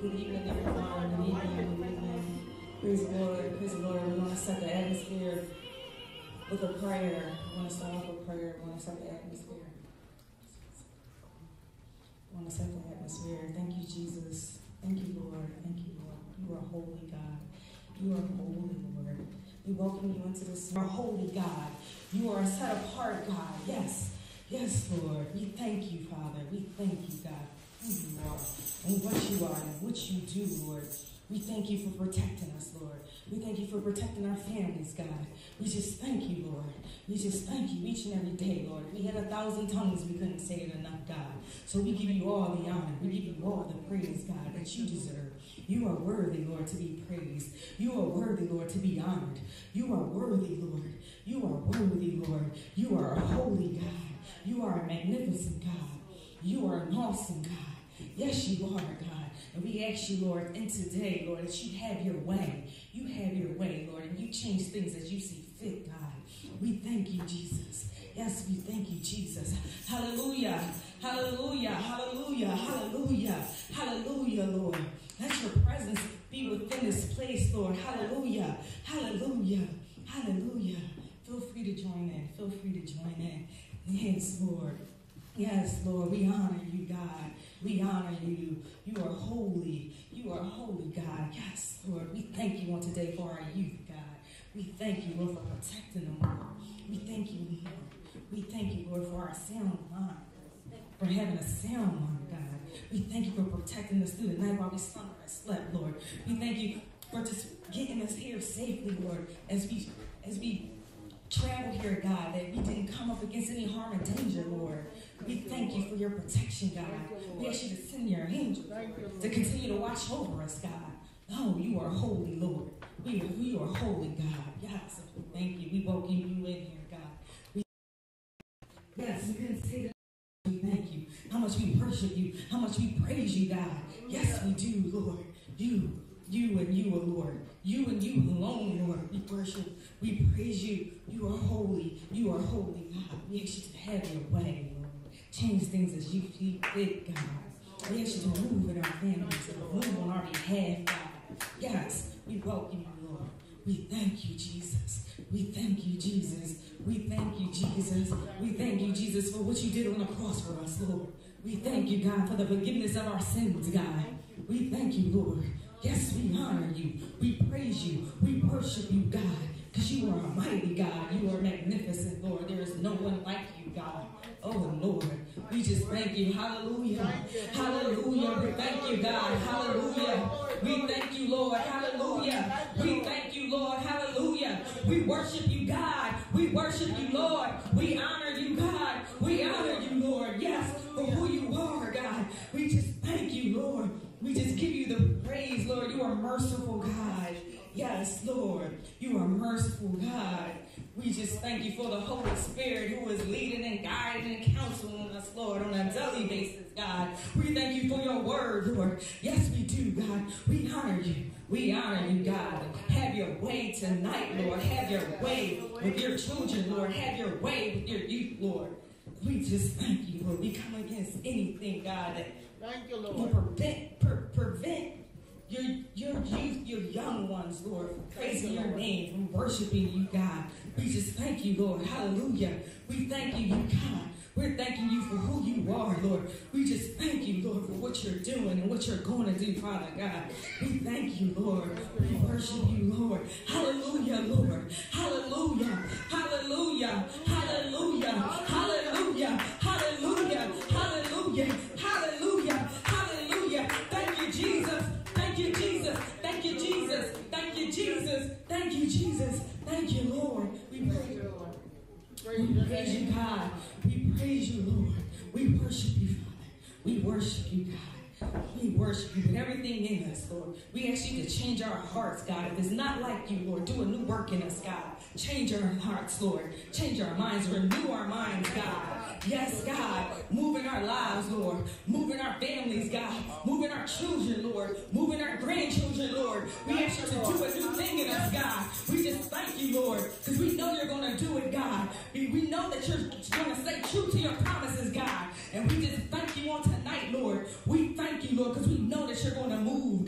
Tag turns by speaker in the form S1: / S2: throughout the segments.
S1: Good evening, everyone. Good evening. Good evening. Praise the Lord. Praise the Lord. We want to set the atmosphere with a prayer. We want to start off with prayer. We want to set the atmosphere. We want to set the atmosphere. Thank you, Jesus. Thank you, Lord. Thank you, Lord. You are holy, God. You are holy, Lord. We welcome you into this. You are holy, God. You are a set apart, God. Yes. Yes, Lord. We thank you, Father. We thank you, God, who you are and what you are and what you do, Lord. We thank you for protecting us, Lord. We thank you for protecting our families, God. We just thank you, Lord. We just thank you each and every day, Lord. If we had 1,000 tongues, we couldn't say it enough, God. So we give you all the honor. We give you all the praise, God, that you deserve. You are worthy, Lord, to be praised. You are worthy, Lord, to be honored. You are worthy, Lord. You are worthy, Lord. You are a holy God. You are a magnificent God. You are an awesome God. Yes, you are, God. And we ask you, Lord, in today, Lord, that you have your way. You have your way, Lord, and you change things as you see fit, God. We thank you, Jesus. Yes, we thank you, Jesus. Hallelujah. Hallelujah. Hallelujah. Hallelujah. Hallelujah, Lord. Let your presence be within this place, Lord. Hallelujah. Hallelujah. Hallelujah. Feel free to join in. Feel free to join in. Yes, Lord. Yes, Lord. We honor you, God. We honor you. You are holy. You are holy, God. Yes, Lord. We thank you on today for our youth, God. We thank you, Lord, for protecting them, Lord. We thank you, Lord. We thank you, Lord, for our sound mind, for having a sound mind, God. We thank you for protecting us through the night while we slumbered and slept, Lord. We thank you for just getting us here safely, Lord, as we travel here, God, that we didn't come up against any harm or danger, Lord. We thank you for your protection, God. We ask you to send your angels to continue to watch over us, God. Oh, you are holy, Lord. We are holy, God. Yes, we thank you. We welcome you in here, God. Yes, we couldn't say that. We thank you. How much we worship you. How much we praise you, God. Yes, we do, Lord. You and you, O Lord. You and you alone, Lord. We worship. We praise you. You are holy. You are holy, God. We ask you to have your way, Lord. Change things as you see fit, God. We ask you to move in our families and move on our behalf, God. Yes, we welcome you, Lord. We thank you, Jesus. We thank you, Jesus. We thank you, Jesus. We thank you, Jesus, for what you did on the cross for us, Lord. We thank you, God, for the forgiveness of our sins, God. We thank you, Lord. Yes, we honor you. We praise you. We worship you, God, because you are a mighty God. You are magnificent, Lord. There is no one like you, God. Oh, Lord, we just thank you. Hallelujah. Hallelujah. We thank you, God. Hallelujah. We thank you, Lord. Hallelujah. We thank you, Lord. Hallelujah. We worship you, God. We worship you, Lord. We honor you, God. We honor you, Lord. Yes, for who you are, God. We just thank you, Lord. We just give you the praise, Lord. You are merciful, God. Yes, Lord. You are merciful, God. We just thank you for the Holy Spirit who is leading and guiding and counseling us, Lord, on a daily basis, God. We thank you for your word, Lord. Yes, we do, God. We honor you. We honor you, God. Have your way tonight, Lord. Have your way with your children, Lord. Have your way with your youth, Lord. We just thank you, Lord. We come against anything, God, that will prevent your youth, your young ones, Lord, from praising your name, from worshiping you, God. We just thank you, Lord. Hallelujah. We thank you, God. We're thanking you for who you are, Lord. We just thank you, Lord, for what you're doing and what you're going to do, Father God. We thank you, Lord. We worship you, Lord. Hallelujah, Lord. Hallelujah. Hallelujah. Hallelujah. Hallelujah. Hallelujah. Hallelujah. Hallelujah. Hallelujah. Thank you, Jesus. Thank you, Jesus. Thank you, Jesus. Thank you, Jesus. Thank you, Jesus. Thank you, Lord. We praise you, Lord. We praise you, God. We praise you, Lord. We worship you, Father. We worship you, God. We worship you with everything in us, Lord. We ask you to change our hearts, God. If it's not like you, Lord, do a new work in us, God. Change our hearts, Lord. Change our minds. Renew our minds, God. Yes, God. Move in our lives, Lord. Move in our families, God. Move in our children, Lord. Move in our grandchildren, Lord. We ask you to do a new thing in us, God. We just thank you, Lord, because we know you're going to do it, God. We know that you're going to stay true to your promises, God. And we just thank you on tonight, Lord. We thank you, Lord, because we know that you're going to move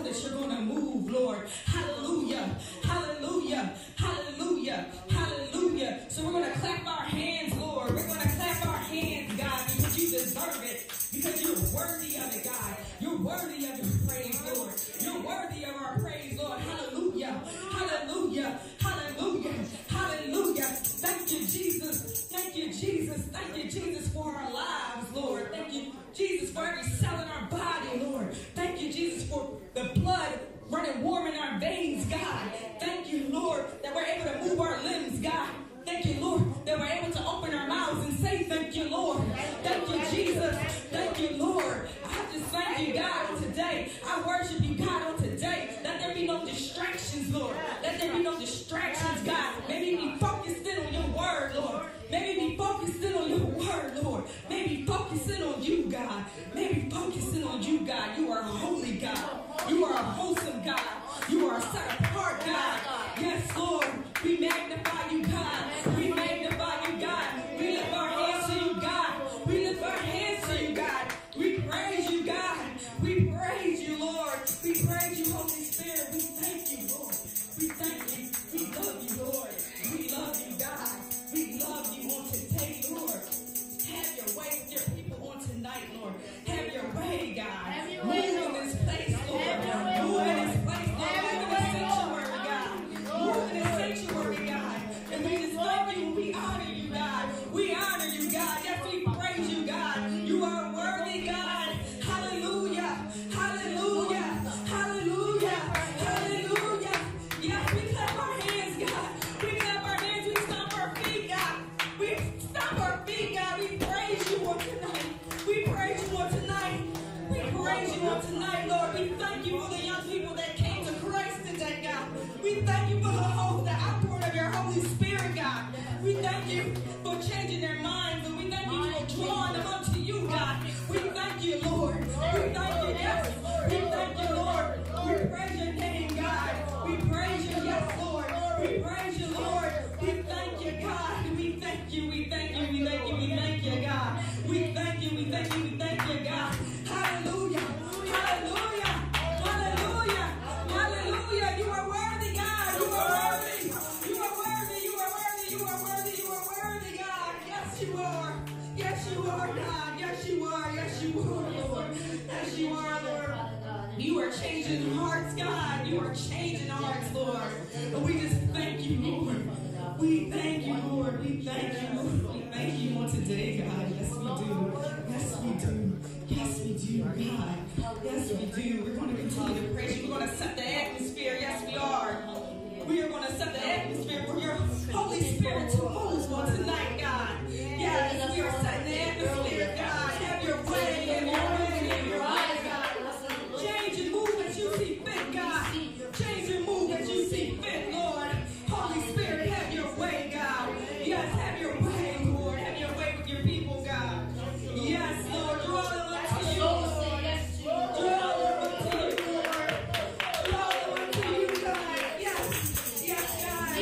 S1: that you're going to move, Lord. Hallelujah. Hallelujah. Hallelujah. Hallelujah. So we're going to clap our hands, Lord. We're going to clap our hands, God, because you deserve it. Because you're worthy of it, God. You're worthy of your praise, Lord. You're worthy of our praise, Lord. Hallelujah. Hallelujah. Hallelujah. Hallelujah. Thank you, Jesus. Thank you, Jesus. Thank you, Jesus, for our lives, Lord. Thank you, Jesus, for every cell in our body, Lord. Thank you, Jesus, for the blood running warm in our veins, God. Thank you, Lord, that we're able to move our limbs, God. Thank you, Lord, that we're able to open our mouths and say thank you, Lord. Thank you, Jesus. Thank you, Lord. I just thank you, God, on today. I worship you, God, on today. Let there be no distractions, Lord. Let there be no distractions, God. Maybe be focused in on your word, Lord. Maybe be focused in on your word, Lord. Maybe focus in on you, God. Maybe focus in on you, God. You are a holy God. You are a wholesome God. You are a set apart God. Yes, Lord. We magnify you, God. We magnify you, God. We lift our hands to you, God. We lift our hands to you, God. We praise you, God. We praise you, Lord. We praise you, Holy Spirit. We thank you, Lord. We thank you. We love you, Lord. We love you, God. We love you on today, Lord. Have your way with your people on tonight, Lord. Have your way, God. Move in this place, Lord. Move in this place, Lord. Move in this sanctuary, God. Move in this sanctuary, God. And we just love you and we honor you, God. We honor you, God. Yes, we praise you, God. You are worthy, God. Hallelujah. Hallelujah. Hallelujah. Hallelujah. Yes, we clap our hands, God. We clap our hands. We stomp our feet, God. We stomp our feet, God. We praise you on tonight. We praise you on tonight. We praise you on tonight, Lord. We thank you for the young people that came to Christ today, God. We thank you for the outpouring of your Holy Spirit, God. We thank you for changing their minds, and we thank you for drawing them unto you, God. We thank you, Lord. We thank you, yes. We thank you, Lord. We praise your name, God. We praise you, yes, Lord. We praise you, Lord. We thank you, God. We thank you, we thank you, we thank you, we thank you, God. We thank you, we thank you, we thank you, God. Hallelujah. Hallelujah. Hallelujah. Hallelujah. You are worthy, God. You are worthy. You are worthy. You are worthy. You are worthy. You are worthy, God. Yes, you are. Yes, you are, God. Yes, you are. Yes, you are, Lord. Yes, you are, Lord. You are changing hearts, God. You are changing hearts, Lord. And we just thank you, Lord. We thank you, Lord. We thank you, Lord. We thank you on today, God. Yes, we do. Yes, we do. Yes, we do, God. Yes, we do. We're going to continue to praise you. We're going to set the atmosphere. Yes, we are. We are going to set the atmosphere for your Holy Spirit to move on tonight, God. Yes, we are setting the atmosphere, God. Have your way, have your way, have your way, God. Change and move as you see fit, God. Change and move as you see fit, Lord. Holy Spirit, have your way, God. Yes, have your way, Lord. Have your way with your people, God. Yes, Lord. Draw them unto you, Lord. Draw them unto you, Lord. Draw them unto you, God. Yes. Yes, God.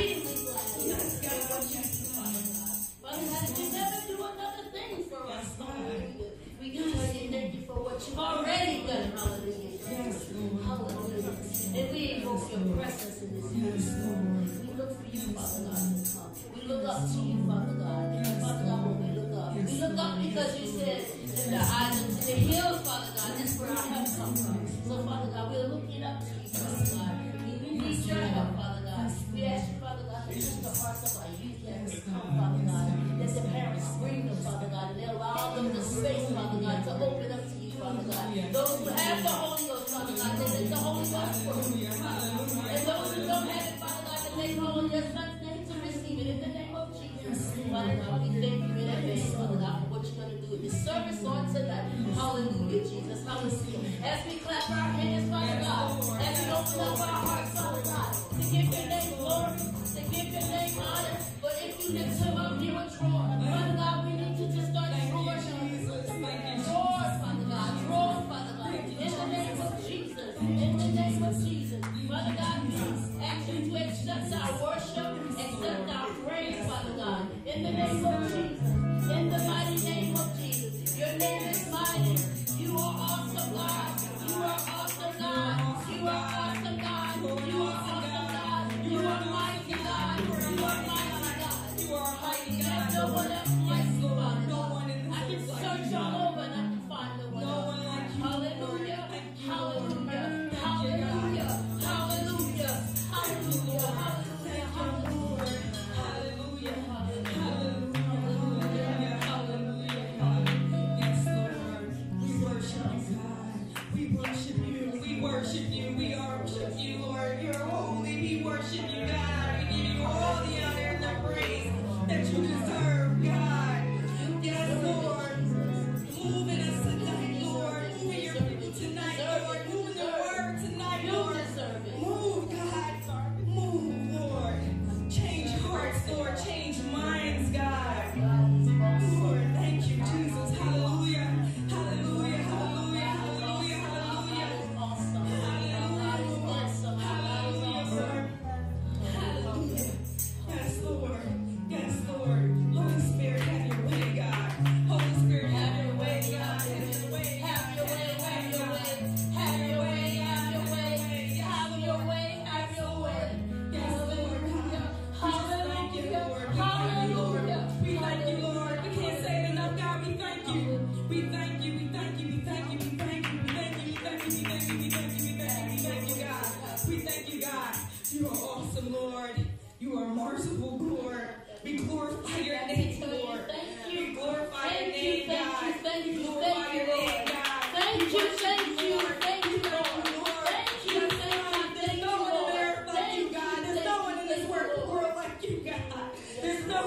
S1: Yes, God. Yes, God.
S2: Father God, you never do another thing for us, Lord. We can tell you thank you for what you've already done. Hallelujah.
S1: Yes, Lord.
S2: Hallelujah. And we invoke your presence in this place.
S1: Yes, Lord.
S2: We look for you, Father God, to come. We look up to you, Father God. Father God, when we look up. We look up because you said in the islands, in the hills, Father God, that's where our help comes from. So, Father God, we're looking up to you, Father God. We need your help, Father God. We ask you, Father God, to touch the hearts of our youth that will come, Father God. Let the parents bring them, Father God, and they allow them the space, Father God, to open up to you, Father God. Those who have the Holy Ghost, Father God, they let the Holy Ghost work. And those who don't have it, Father God, that they call on your Son's name to receive it in the name of Jesus. Father God, we thank you in advance, Father God, for what you're going to do in this service on tonight. Hallelujah, Jesus. Hallelujah. As we clap our hands, Father God, as we open up our hearts, Father God, to give your name glory, to give your name honor. But if you lift him up, he will draw. Father God, we need to just start drawing him. Draw, Father God. Draw, Father God. In the name of Jesus. In the name of Jesus. Father God, we ask you to accept our worship, accept our praise, Father God. In the name of Jesus. In the mighty name of Jesus. Your name is mighty. You are awesome, God. You are awesome, God. You are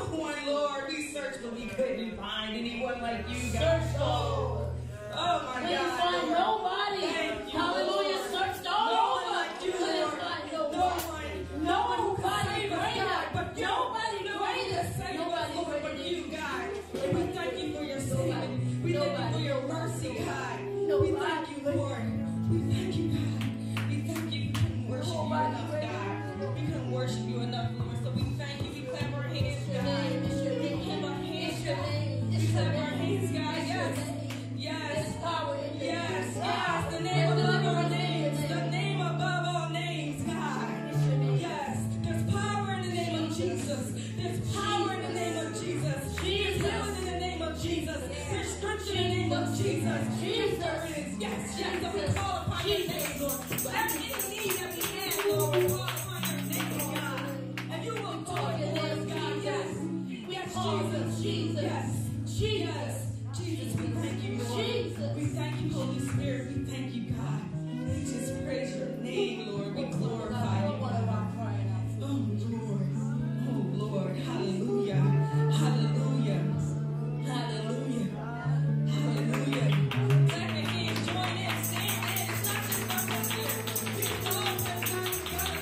S1: one, Lord. We searched, but we couldn't find anyone like you, God.
S2: Search, Lord.
S1: Oh, my
S2: Couldn't
S1: God.
S2: find
S1: Lord.
S2: nobody.
S1: Thank you,
S2: Hallelujah.
S1: Lord.
S2: Searched all
S1: No one
S2: over.
S1: like you,
S2: Couldn't
S1: Lord.
S2: find
S1: No
S2: nobody.
S1: one.
S2: Nobody
S1: Save us,
S2: greater.
S1: God, but you.
S2: Nobody
S1: Nobody
S2: greater.
S1: to save us,
S2: Nobody
S1: Lord, but
S2: greater.
S1: you, God. We thank you for your saving. We thank you for your mercy, God. We thank you, Lord. We thank you, God. We thank you. We couldn't worship you enough, God. We couldn't worship you enough, Lord. So we thank you. We clap our hands, God. We clap our hands, God. We clap our hands, God. Yes. Yes. Yes. Yes. The name above all names. The name above all names, God. Yes. There's power in the name of Jesus. There's power in the name of Jesus. There's healing in the name of Jesus. There's strength in the name of Jesus. Jesus. Yes. Yes. So we call upon your name, Lord. Whatever any need that we have, Lord, we call upon your name, God. And you will do it for us, God. Yes. Yes, Jesus. Yes. Jesus. Jesus, we thank you, Lord.
S2: Jesus.
S1: We thank you, Holy Spirit. We thank you, God. We just praise your name, Lord. We glorify you. Oh, Lord. Oh, Lord. Hallelujah. Hallelujah. Hallelujah. Hallelujah. Clap your hands. Join in. Stand in. It's not just us up here. We can all just come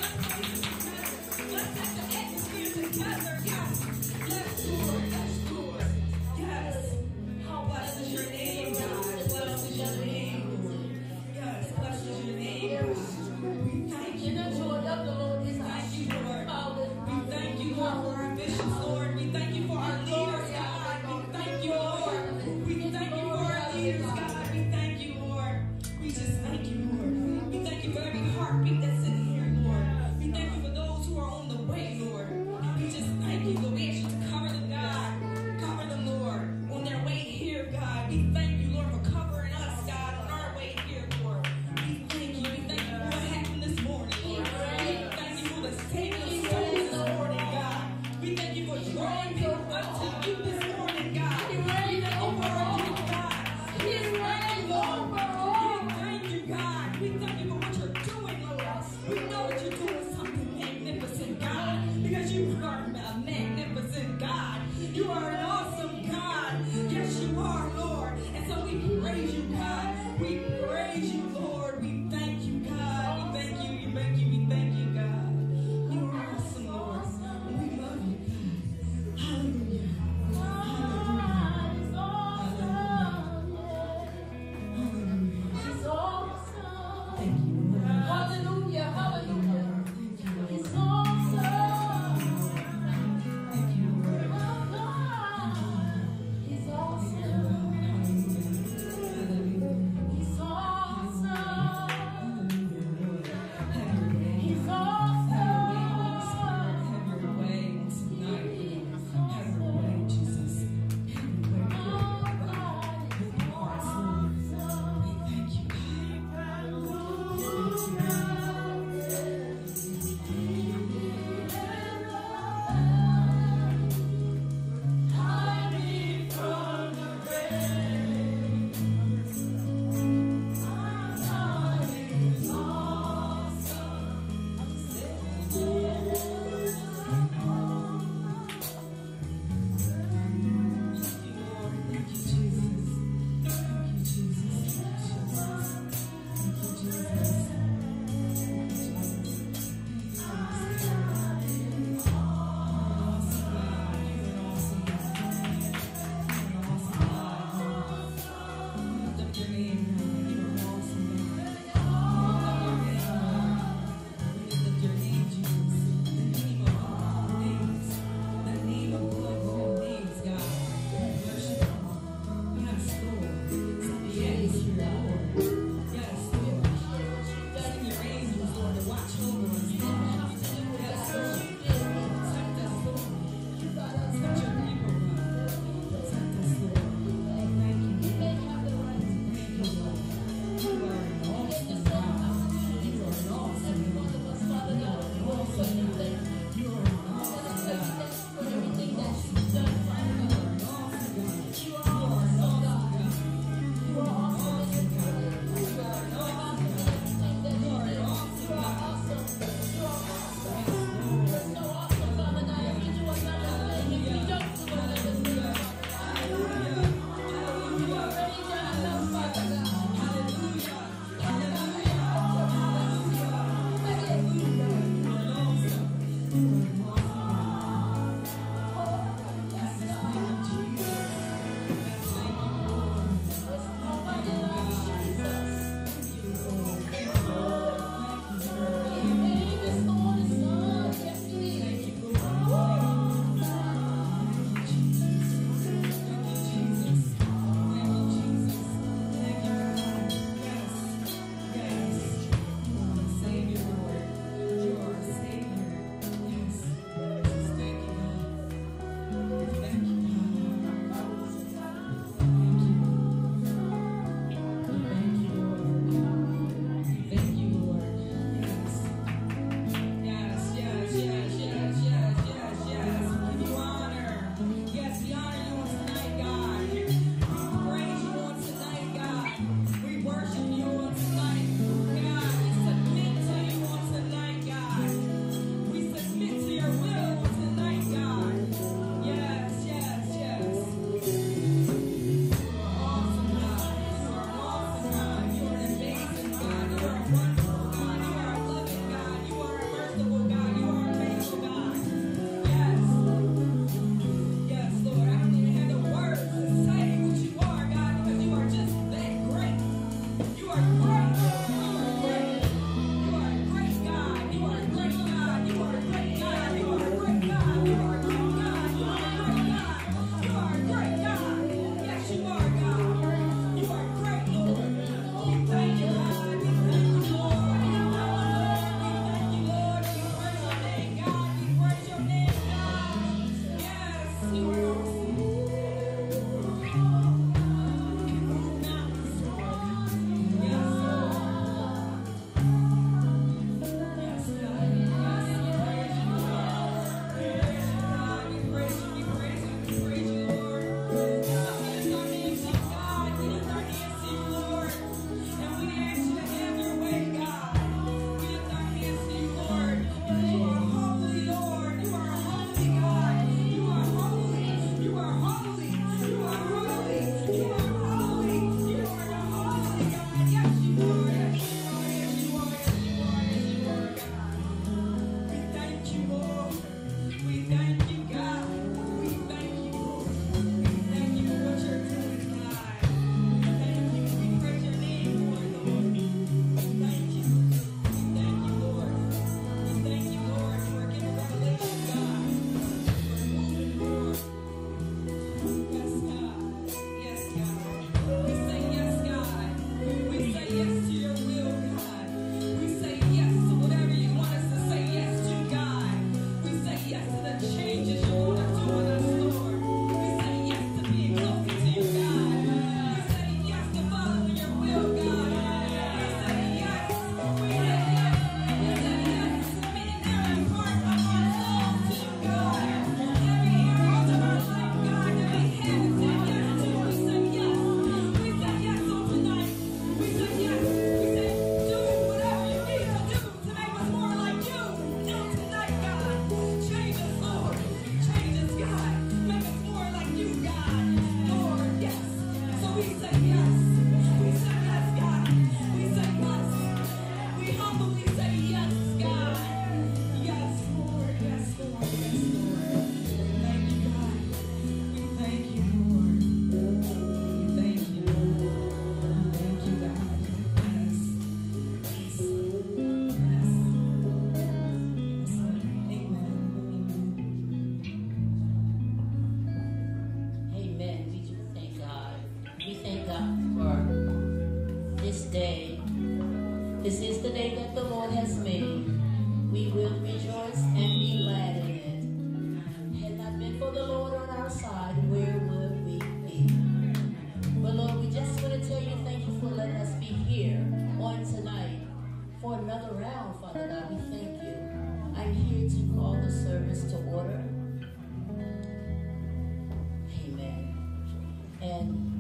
S1: together. Let's set the atmosphere together. Yes. Yes, Lord. Yes, Lord. Yes. How blessed is your name, God. Blessed is your name, Lord. Yes. Blessed is your name, God. We thank you, Lord. Thank you, Lord. We thank you, Lord, for our bishops, Lord. We thank you for our leaders, God. We thank you, Lord. We thank you for our leaders, God. We thank you, Lord. We just thank you, Lord. We thank you for every heartbeat that's in here, Lord. We thank you for those who are on the way, Lord. We just thank you, Lord. We ask you to cover them, God. Cover them, Lord, on their way here, God. We thank you, Lord, for covering us, God, on our way here, Lord. We thank you. We thank you for what happened this morning, Lord. We thank you for the saving of souls this morning, God. We thank you for drawing people up to you this morning, God. We thank you for our youth, God. We thank you, God. We thank you for what you're doing, Lord. We know that you're doing something magnificent, God, because you are a magnificent God. You are an awesome God. Yes, you are, Lord. And so we praise you, God. We praise you, Lord. We thank you, God. We thank you. We thank you. We thank you, God. You are awesome, Lord. And we love you, God. Hallelujah. Thank you, Lord.
S2: Hallelujah, hallelujah.
S1: Thank you, Lord.
S2: It's awesome.
S1: Thank you, Lord.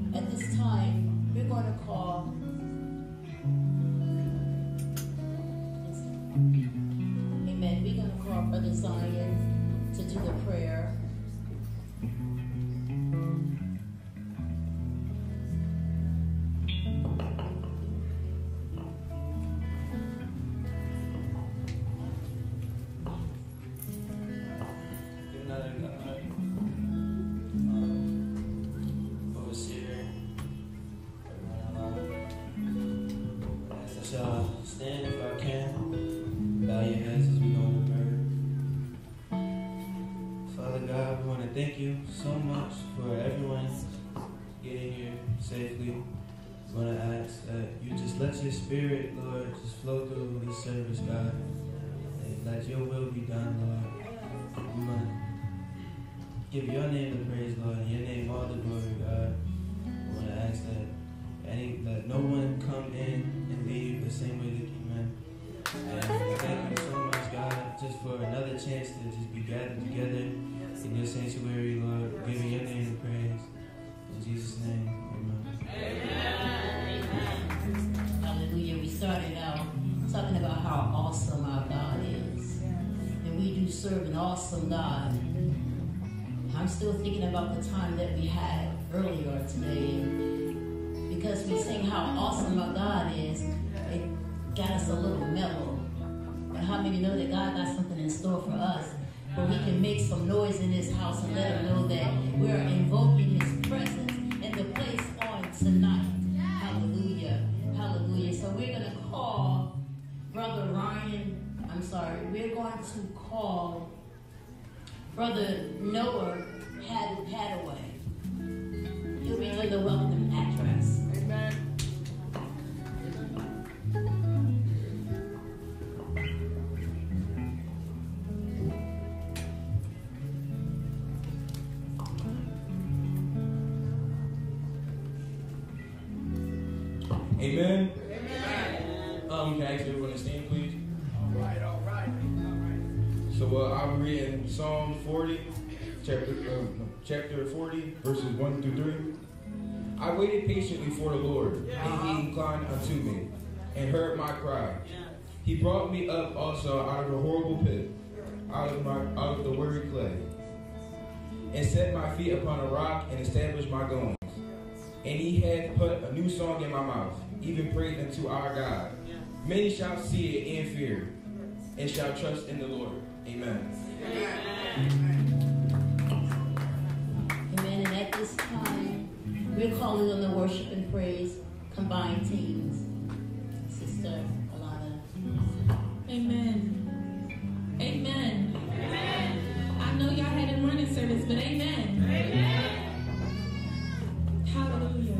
S2: At this time, we're going to call. Amen. We're going to call Brother Zion to do the prayer.
S3: Stand if I can. Bow your heads as we go into prayer. Father God, we want to thank you so much for everyone getting here safely. We want to ask that you just let your spirit, Lord, just flow through this service, God. And let your will be done, Lord. We want to give your name the praise, Lord, and your name all the glory, God. We want to ask that let no one come in and leave the same way they came in. And thank you so much, God, just for another chance to just be gathered together in your sanctuary, Lord, giving your name the praise. In Jesus' name, amen.
S2: Amen. Hallelujah. We started out talking about how awesome our God is. And we do serve an awesome God. I'm still thinking about the time that we had earlier today. Because we sing how awesome our God is, it got us a little mellow. But how many know that God got something in store for us? Where we can make some noise in this house and let him know that we're invoking his presence in the place on tonight. Hallelujah. Hallelujah. So we're going to call Brother Ryan. We're going to call Brother Noah Hadaway. He'll be doing the welcome address. Amen.
S4: Amen. Can I ask everyone to stand, please? All right. So I'll be reading Psalm 40, chapter 40, verses 1 through 3. I waited patiently for the Lord, and he inclined unto me, and heard my cry. He brought me up also out of the horrible pit, out of the weary clay, and set my feet upon a rock, and established my goings. And he hath put a new song in my mouth, even praise unto our God. Many shall see it and fear, and shall trust in the Lord. Amen.
S2: Amen. And at this time, we're calling on the worship and praise combined teams. Sister Alana.
S1: Amen. Amen. I know y'all had a morning service, but amen. Hallelujah.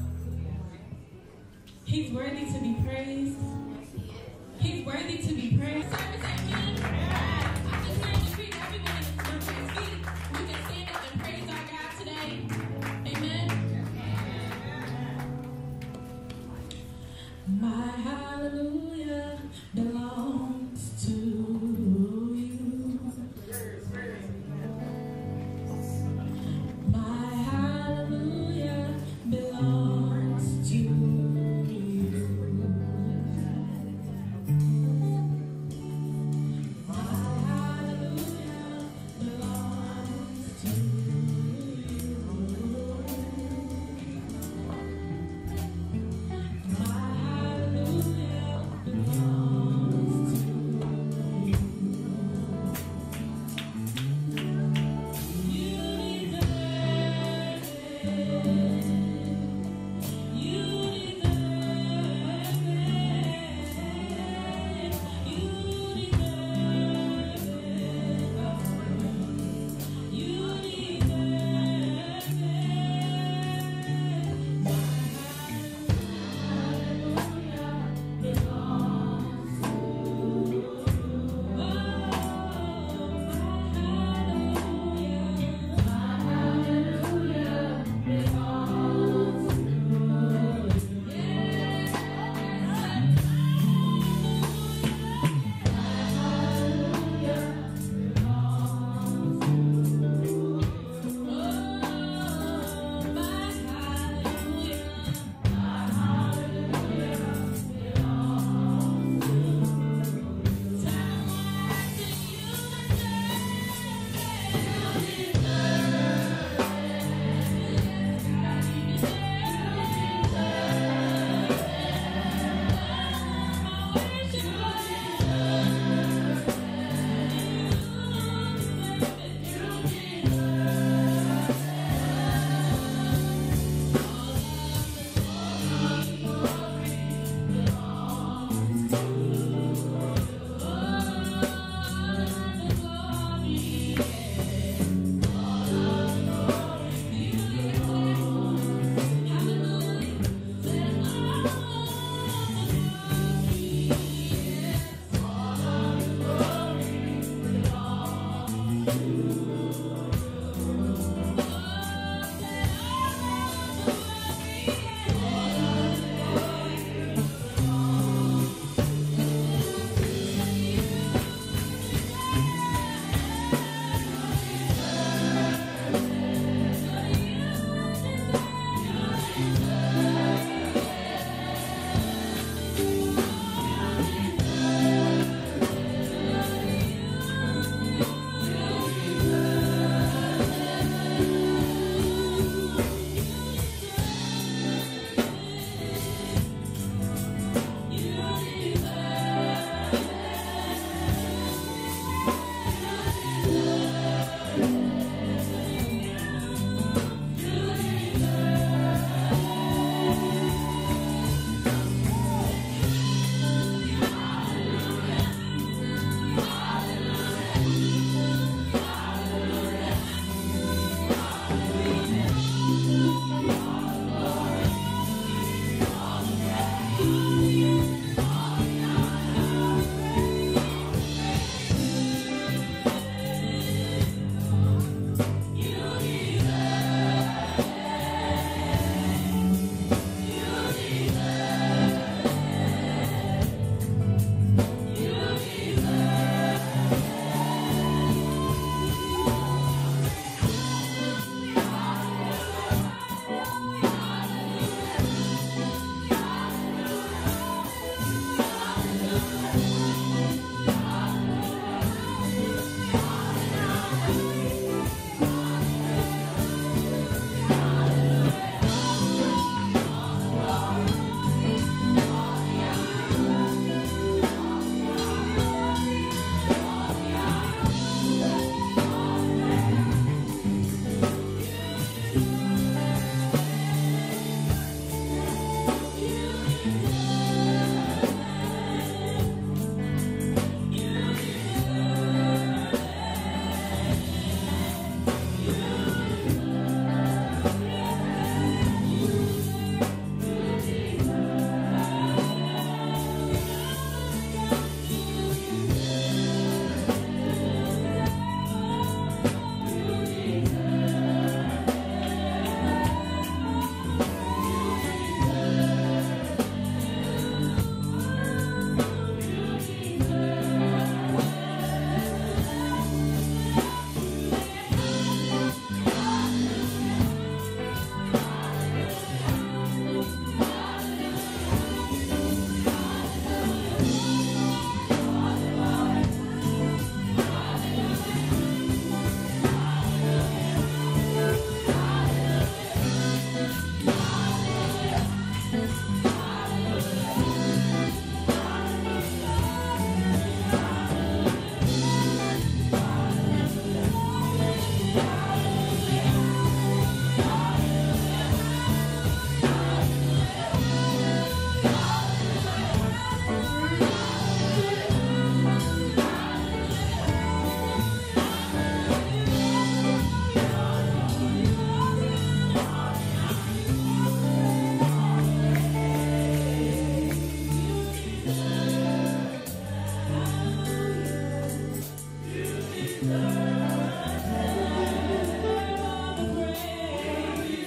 S1: He's worthy to be praised. He's worthy to be praised. Service, amen. I just want to greet everyone in the church feet. We can stand up and praise our God today. Amen. My hallelujah belongs to you. My hallelujah belongs to you.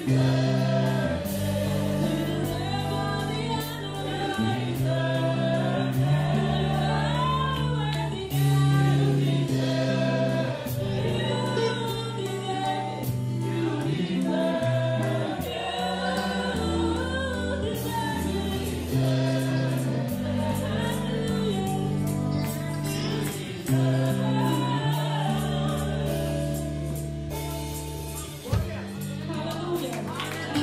S1: Hallelujah.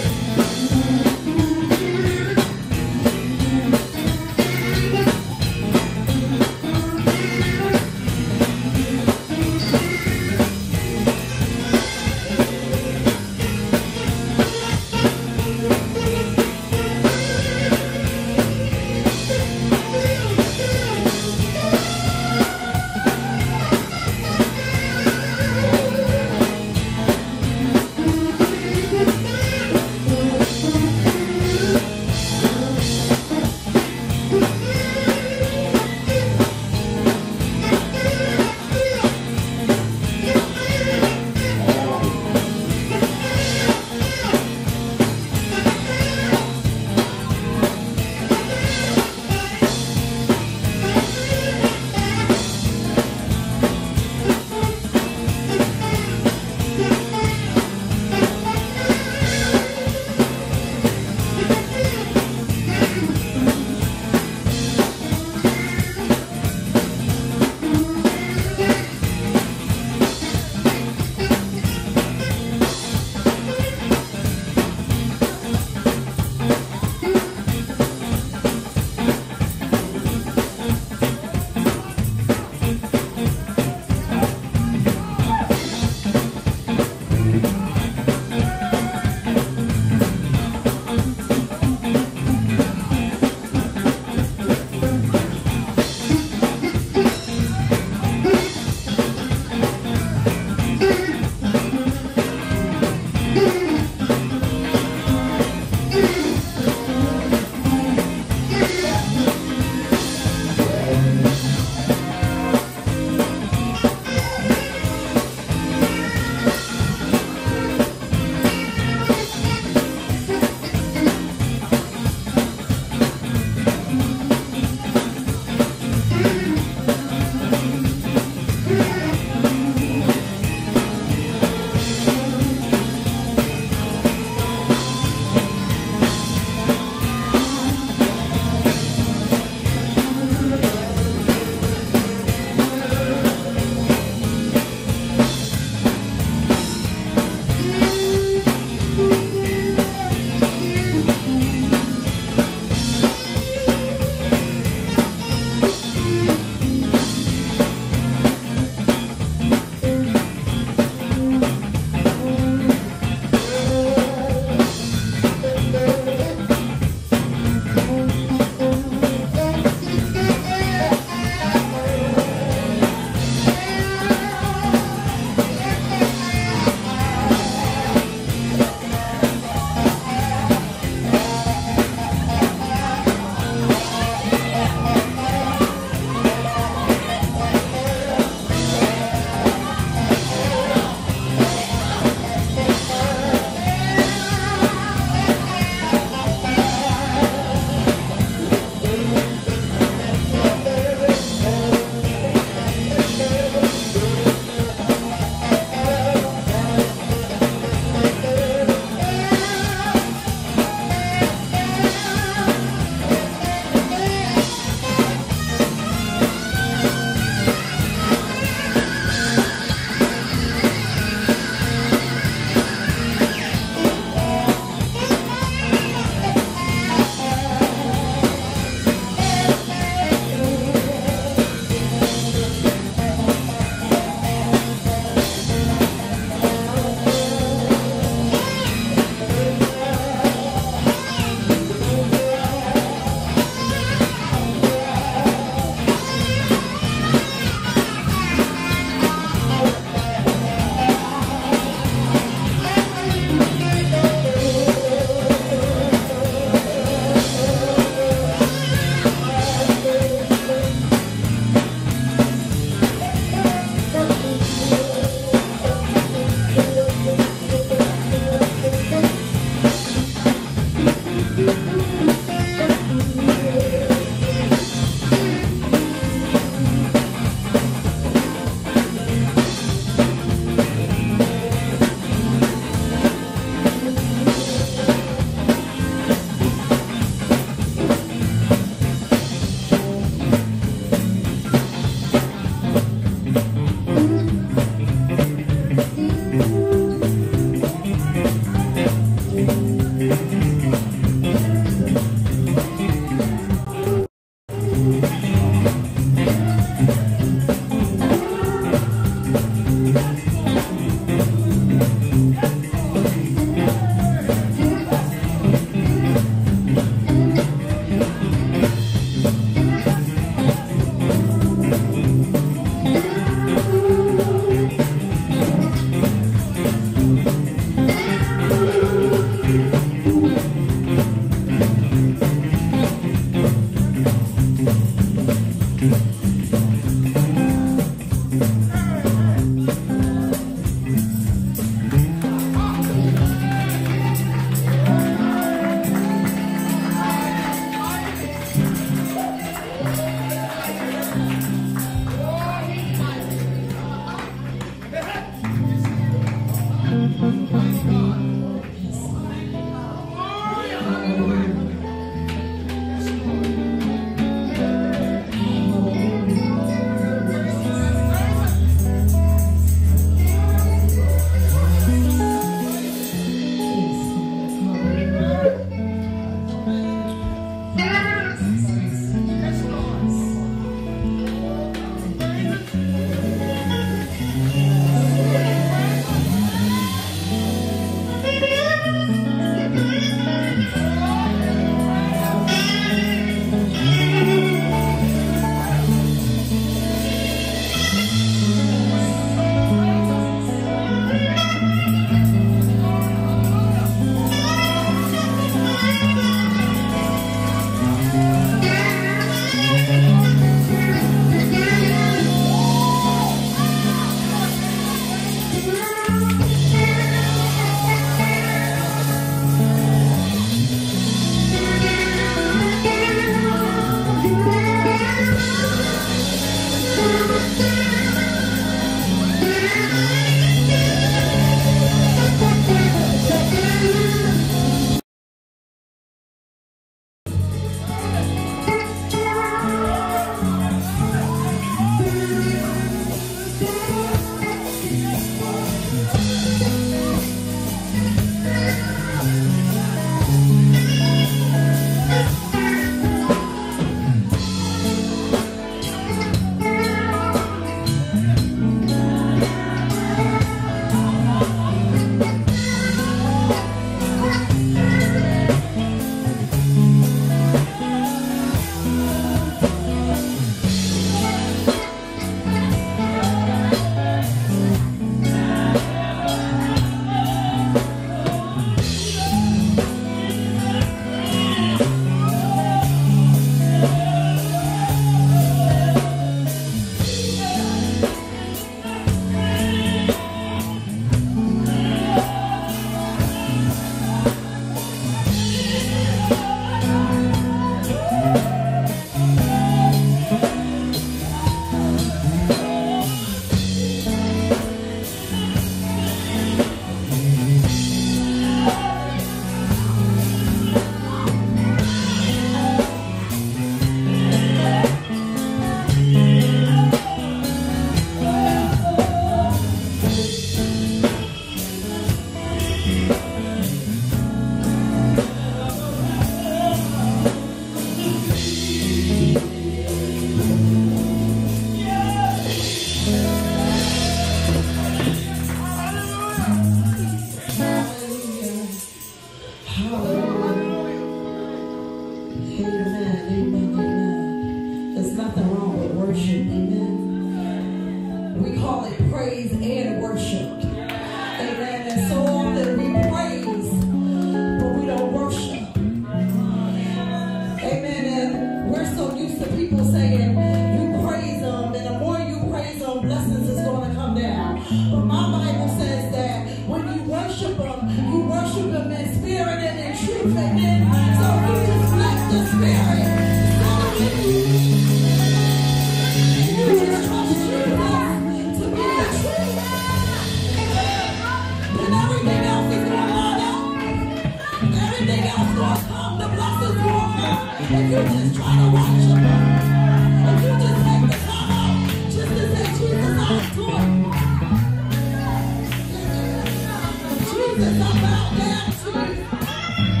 S1: Jesus, I bow down to you.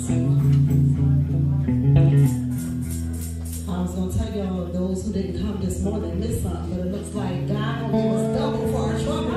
S1: I was going to tell y'all, those who didn't come this morning missed something, but it looks like God will give us double for our trouble.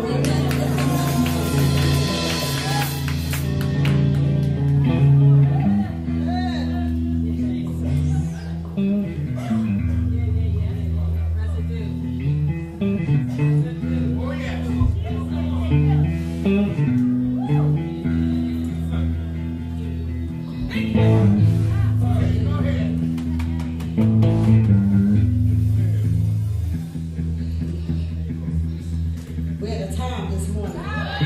S1: We had a time this morning.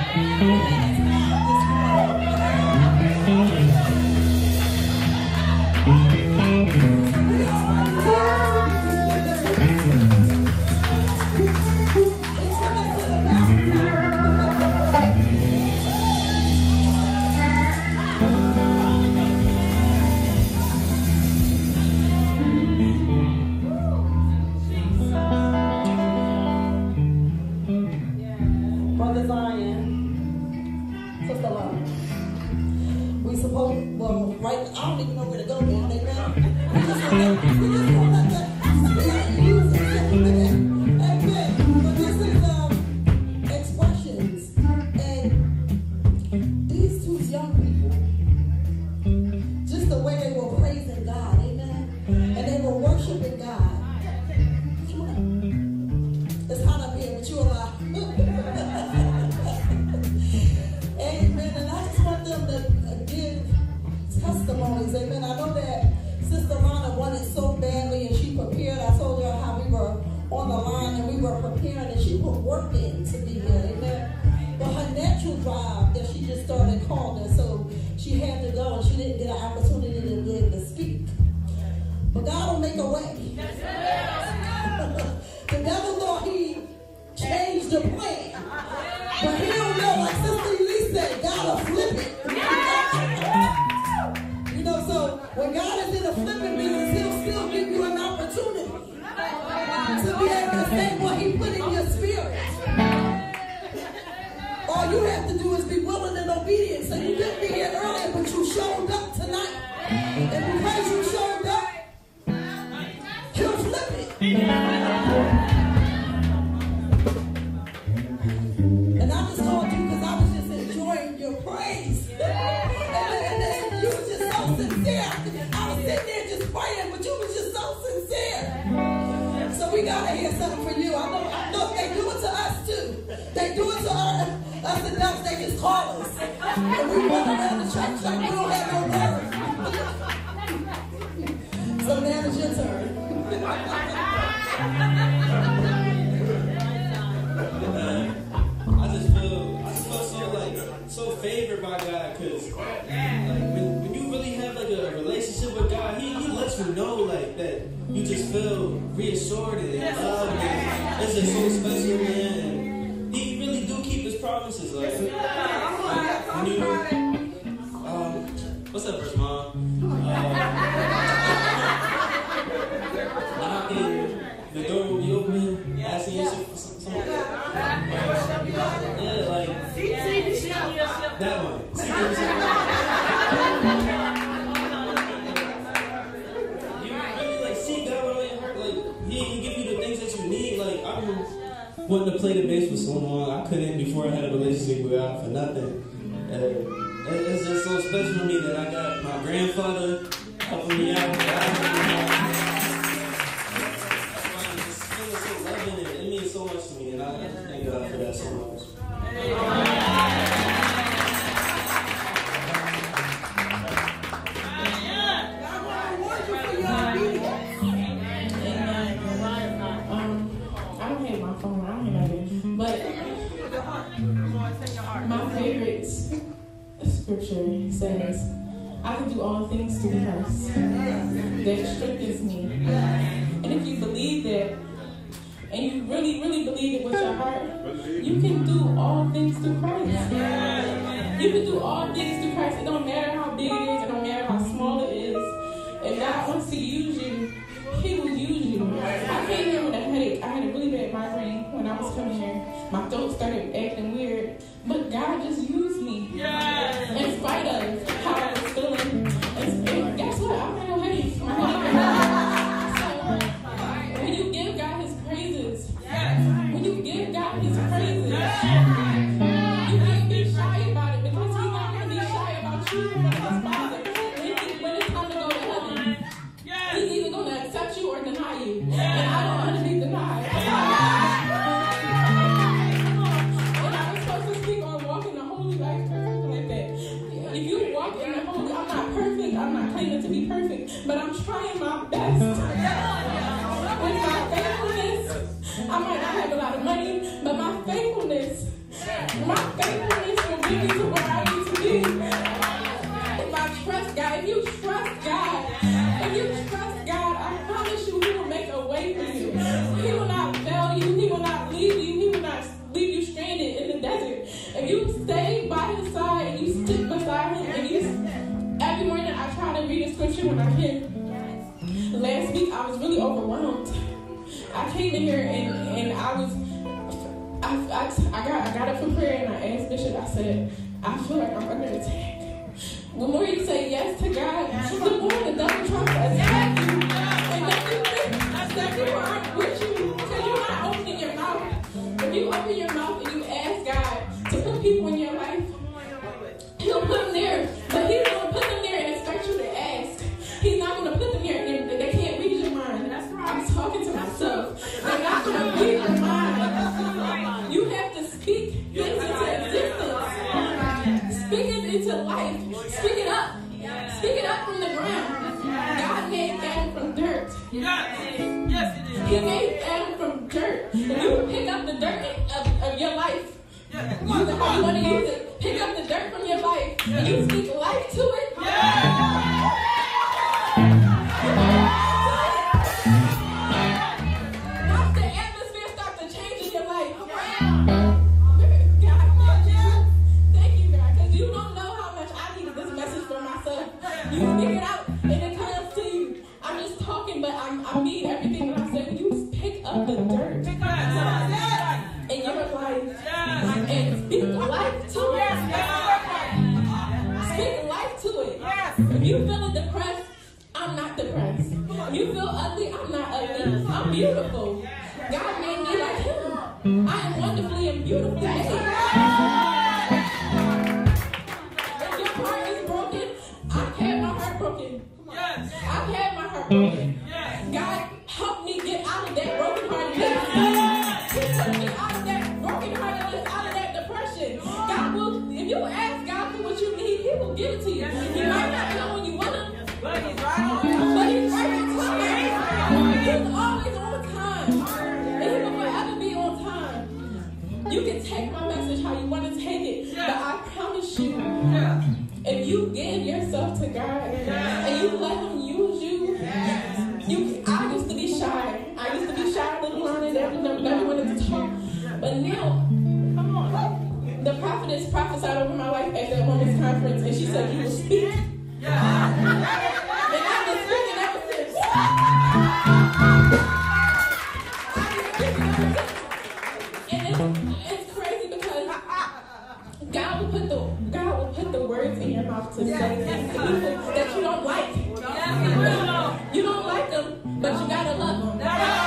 S1: Brother Zion, Sister Love, we supposed, well, right, I don't even know where to go now, amen? We just gonna let the Spirit use it, amen? But this is expressions, and these two young people, just the way they were praising God, amen? And they were worshiping God. Come on. It's hot up here, but you're alive. Amen. And I just want them to give testimonies. Amen. I know that Sister Lana wanted so badly and she prepared. I told her how we were on the line and we were preparing and she put work in to be here. Amen. But her natural drive that she just started calling, so she had to go and she didn't get an opportunity to be able to speak. But God will make a way. The devil thought he changed the plan. But he don't know, like Sister Elise said, God will flip it. You know, so when God is in a flipping business, he'll still give you an opportunity to be able to say what he put in your spirit. All you have to do is be willing and obedient. So you didn't be here earlier, but you showed up tonight. And because you showed up, he'll flip it. And I just called you because I was just enjoying your praise. And you was just so sincere. I was sitting there just praying, but you was just so sincere. So we got to hear something from you. I know they do it to us too. They do it to us enough, they just call us. And we run around the church like we don't have no words. So now it's your turn.
S3: So favored by God, because like when you really have like a relationship with God, he lets you know like that you just feel reassured and loved, and it's just so special, man. And he really do keep his promises. Like when you what's that verse, Mom? Knocking, the door will be open, asking you something like that. Yeah, like that one. You really like see God with all your heart. Like he can give you the things that you need. Like I've been wanting to play the bass for so long. I couldn't before I had a relationship with God for nothing. It's just so special to me that I got my grandfather helping me out. That's why I'm just feeling so loving and it means so much to me, and I thank God for that so much.
S5: My favorite scripture says, I can do all things through Christ that strengthens me. And if you believe that, and you really, really believe it with your heart, you can do all things through Christ. You can do all things through Christ. It don't matter how big it is, it don't matter how small it is. If God wants to use you, he will use you. I came here with a headache. I had a really bad migraine when I was coming here. My throat started acting weird. But God just used me. In spite of how I was feeling. I'm not claiming to be perfect, but I'm trying my best. With my faithfulness, I might not have a lot of money, but my faithfulness will bring me to where I need to be. If I trust God, if you trust God, I promise you He will make a way for you. He will not fail you. He will not leave you. He will not leave you stranded in the desert. If you stay by His side and you stick beside Him, and every morning I try to read a scripture when I can. Last week I was really overwhelmed. I came in here and I got up from prayer and I asked Bishop, I said, I feel like I'm under attack. The more you say yes to God, the more the devil tries to attack you. And then you think that people aren't with you because you're not opening your mouth. If you open your mouth and you ask God to put people in your life, He'll put them there. But He's going to put them there and expect you to ask. He's not going to put them there and they can't read your mind. That's right. I'm talking to myself. They're not going to read your mind. You have to speak things into existence. Speak it into life. Speak it up. Speak it up from the ground. God made Adam from dirt. Yes, it is. He made Adam from dirt. If you pick up the dirt of your life, you want to use it. Pick up the dirt from your life and you speak life to it. Watch the atmosphere start to change in your life. Thank you, God, because you don't know how much I needed this message for myself. You speak it out and it comes to you. I'm just talking, but I mean everything that I said. When you pick up the dirt in your life and speak life to it. Speak life to it. If you feeling depressed, I'm not depressed. If you feel ugly, I'm not ugly. I'm beautiful. God made me like Him. I am wonderfully and beautifully made. If your heart is broken, I've had my heart broken. I've had my heart broken. God helped me get out of that broken heartedness. He took me out of that broken heartedness, out of that depression. God will, if you ask God for what you need, He will give it to you. He might not know when you want Him, but He's right on time. He's always on time. And He will forever be on time. You can take my message how you want to take it, but I promise you, if you give yourself to God and you let Him use you, I used to be shy. I used to be shy, little Lana, never wanted to talk. But now, the prophetess prophesied over my life at that women's conference, and she said, "You will speak." And I've been speaking ever since. And it's crazy because God will put the words in your mouth to say things to people that you don't like. You don't like them, but you gotta love them.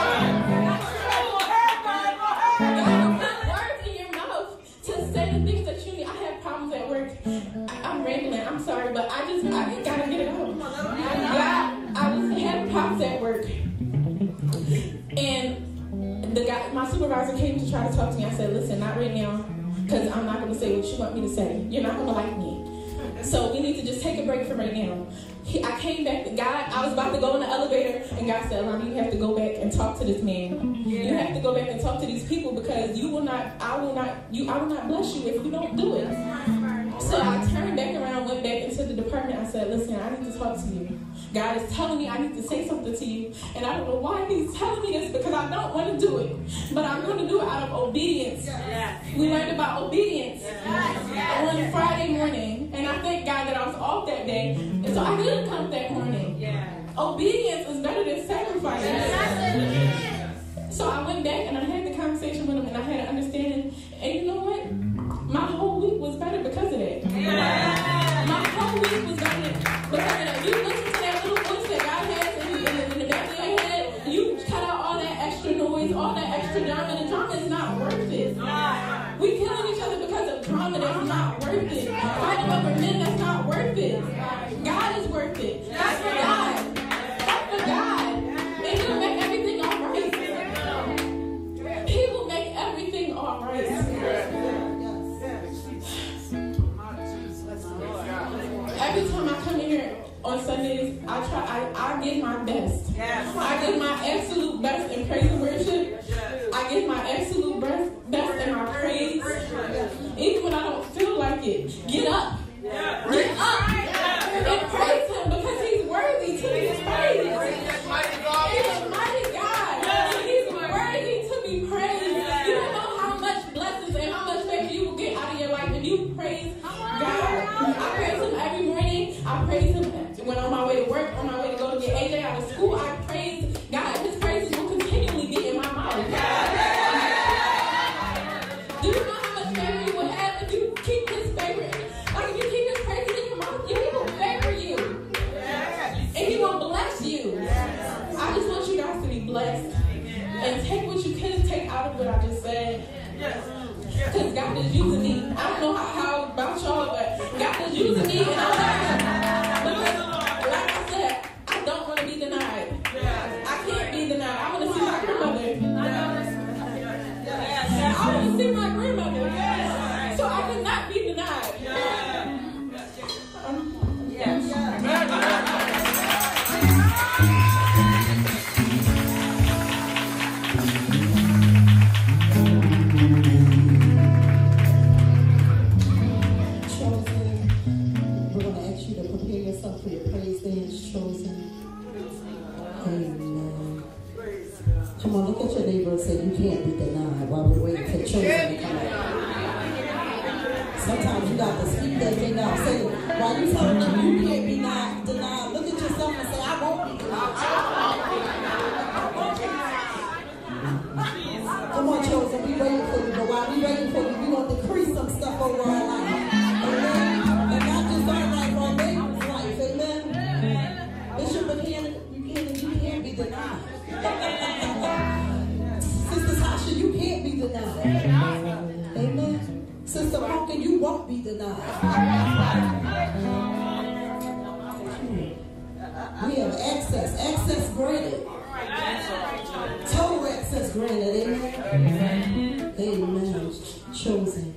S5: God will put words in your mouth to say the things that you need. I have problems at work. I'm rambling. I'm sorry, but I gotta get it out. I was having problems at work, and my supervisor came to try to talk to me. I said, "Listen, not right now, because I'm not gonna say what you want me to say. You're not gonna like me. So we need to just take a break for right now." I came back to God. I was about to go in the elevator, and God said, "Alana, you have to go back and talk to this man. You have to go back and talk to these people because I will not bless you if you don't do it." So I turned back around, went back into the department. I said, "Listen, I need to talk to you. God is telling me I need to say something to you, and I don't know why He's telling me this because I don't want to do it, but I'm going to do it out of obedience." We learned about obedience on Friday morning, and I thank God that I was off that day, and so I didn't come that morning. Obedience is better than sacrifice. So I went back and I had the conversation with him, and I had an understanding. And you know what? My whole week was better because of that. My whole week was better because of that. You listen to that little voice that God has in the back of your head. You cut out all that extra noise, all that extra drama. The drama is not worth it. We killing each other because of drama that's not worth it. Fighting over men that's not worth it. God is worth it. That's for God. That's for God. And He'll make everything all right. He will make everything all on Sundays, I give my best. Yes. I give my absolute best in praise and worship. Yes. I give my absolute best in my praise. Even when I don't feel like it, get up. Yeah. Get up. Yeah. And praise him because he's worthy to be praised. He's a mighty God. And he's worthy to be praised. You don't know how much blessings and how much favor you will get out of your life when you praise God. I praise him every morning. I praise him when on my way to work, on my way to go to get AJ out of school. I praise God. His praises will continually be in my mouth. Do you know how much favor you will have if you keep his favor? Like if you keep his praises in your mouth, he will favor you. And he will bless you. I just want you guys to be blessed. And take what you can take out of what I just said. Because God is using me. I don't know how about y'all, but God is using me. And because, like I said, I don't want to be denied. I can't be denied. I want to see my grandmother. I want to see my grandmother. So I cannot be denied.
S6: For your praise dance, chosen. Amen. Come on, look at your neighbor and say, you can't be denied while we're waiting for chosen to come out. Sometimes you got to speak that thing out. Say, while you telling them you can't be denied, look at yourself and say, I won't be denied. Come on, chosen, we waiting for you. But while we waiting for you, we want to decree some stuff over our life. Amen. And not just our life, our neighbor's life. Amen. Bishop Buchanan, you can't be denied. Sister Tasha, you can't be denied. Amen. Sister Pumpkin, you won't be denied. We have access granted. Total access granted. Amen. Amen. Chosen.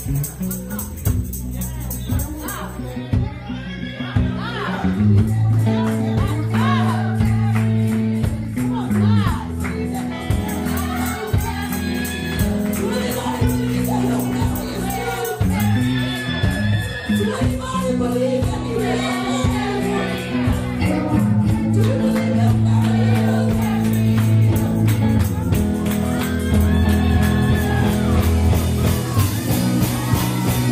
S6: Thank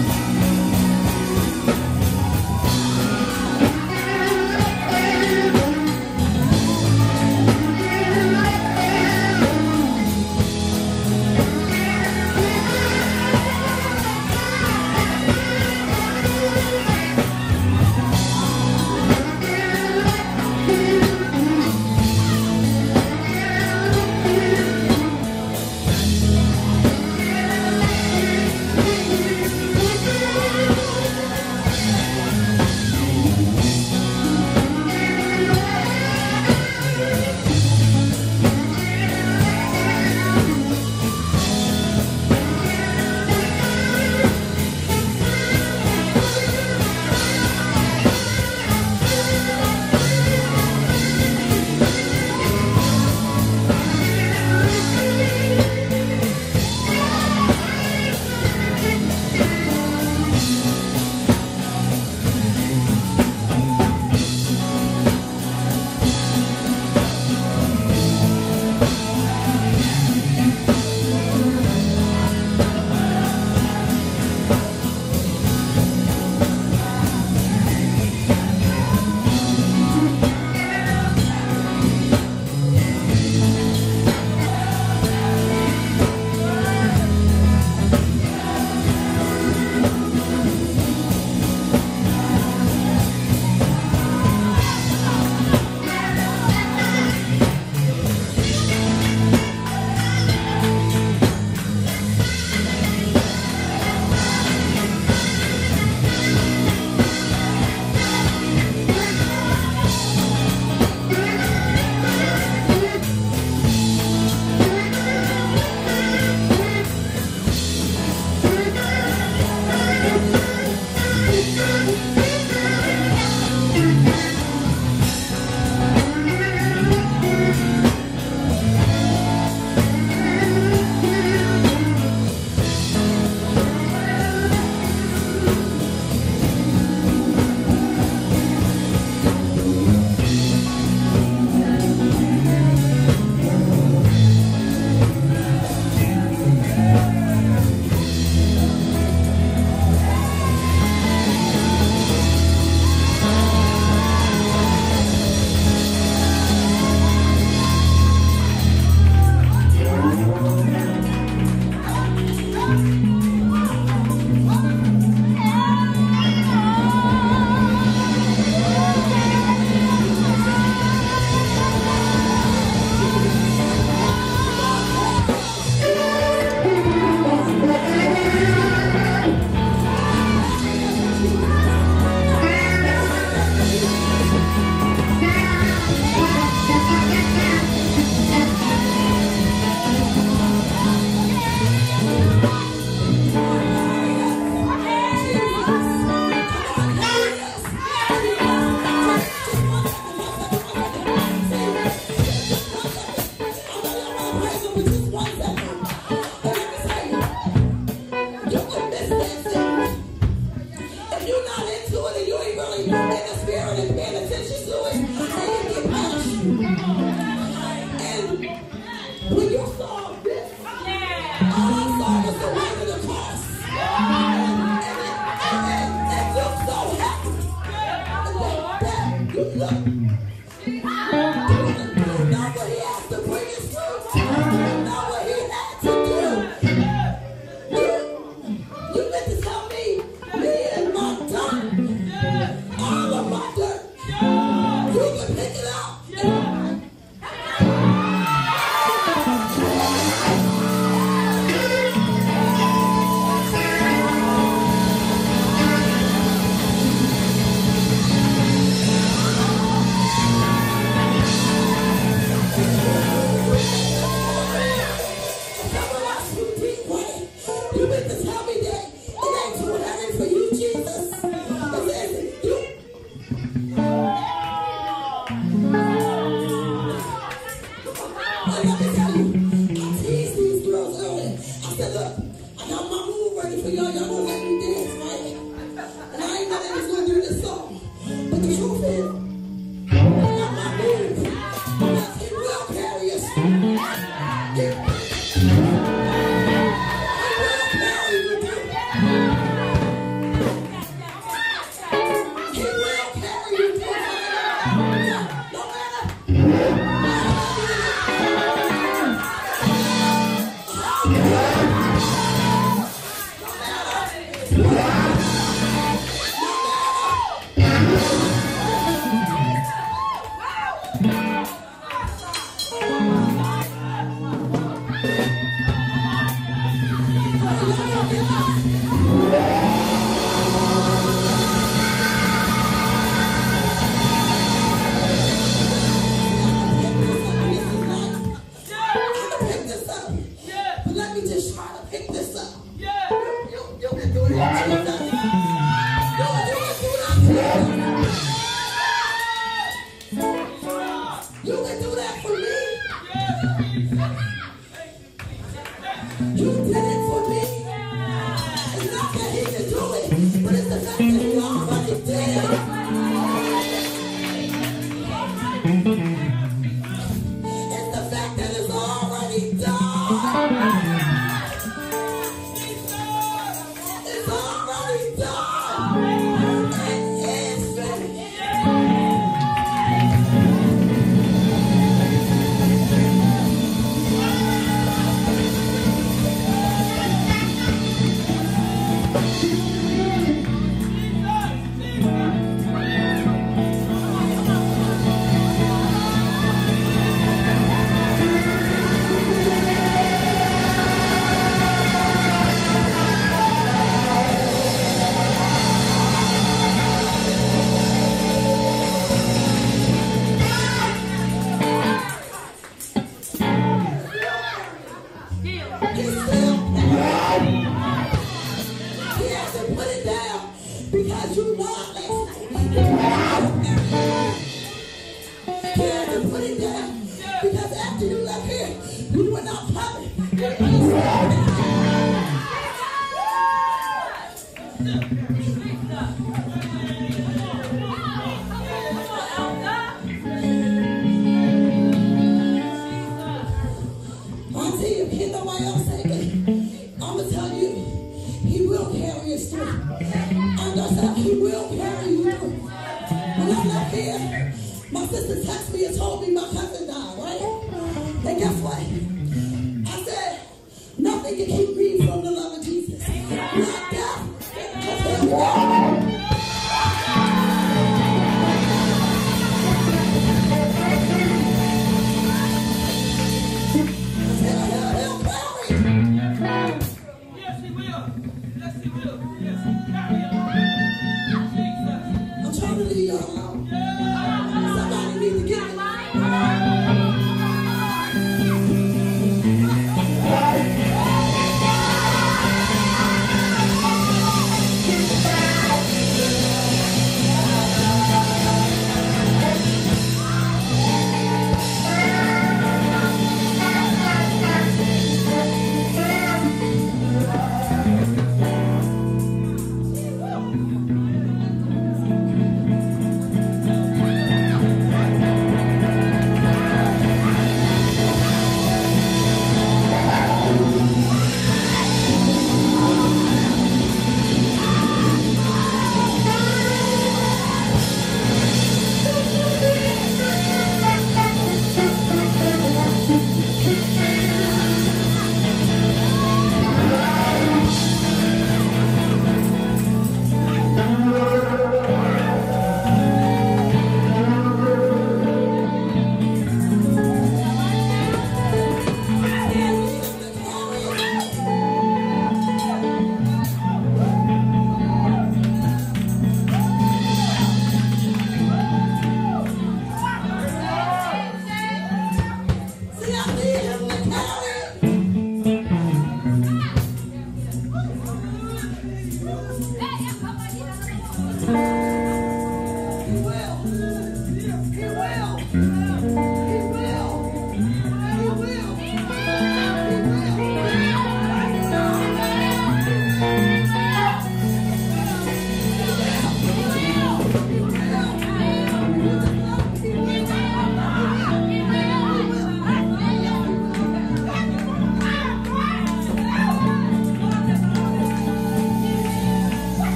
S7: Thank you.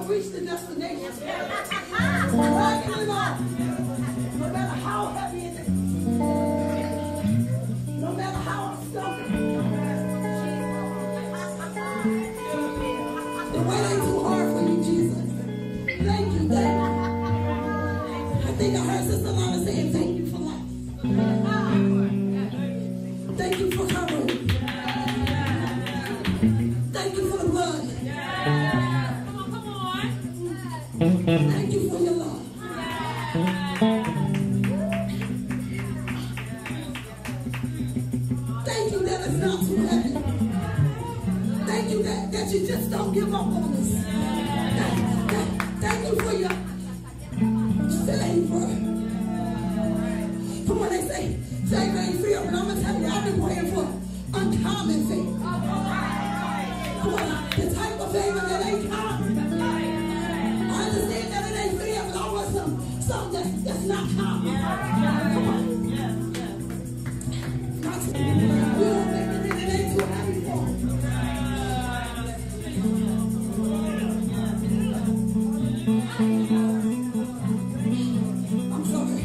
S6: gonna reach the destination. Dragging it off. No matter how heavy it is. No matter how I'm stumbling. The way ain't too hard for you, Jesus. Thank you, thank you. I think I heard Sister Lana saying thank you for life. Thank you for covering. Thank you for the blood. Come on. Thank you for your love. Thank you that it's not too heavy. Thank you that you just don't give up on us. Thank you for your favor. Come on, they say favor ain't fear, but I'm going to tell you, I've been praying for uncommon favor. Come on, the type of favor that ain't common. I understand that it ain't fair, but I want something that's not common. Come on. You don't make it ain't too heavy for me. I'm sorry.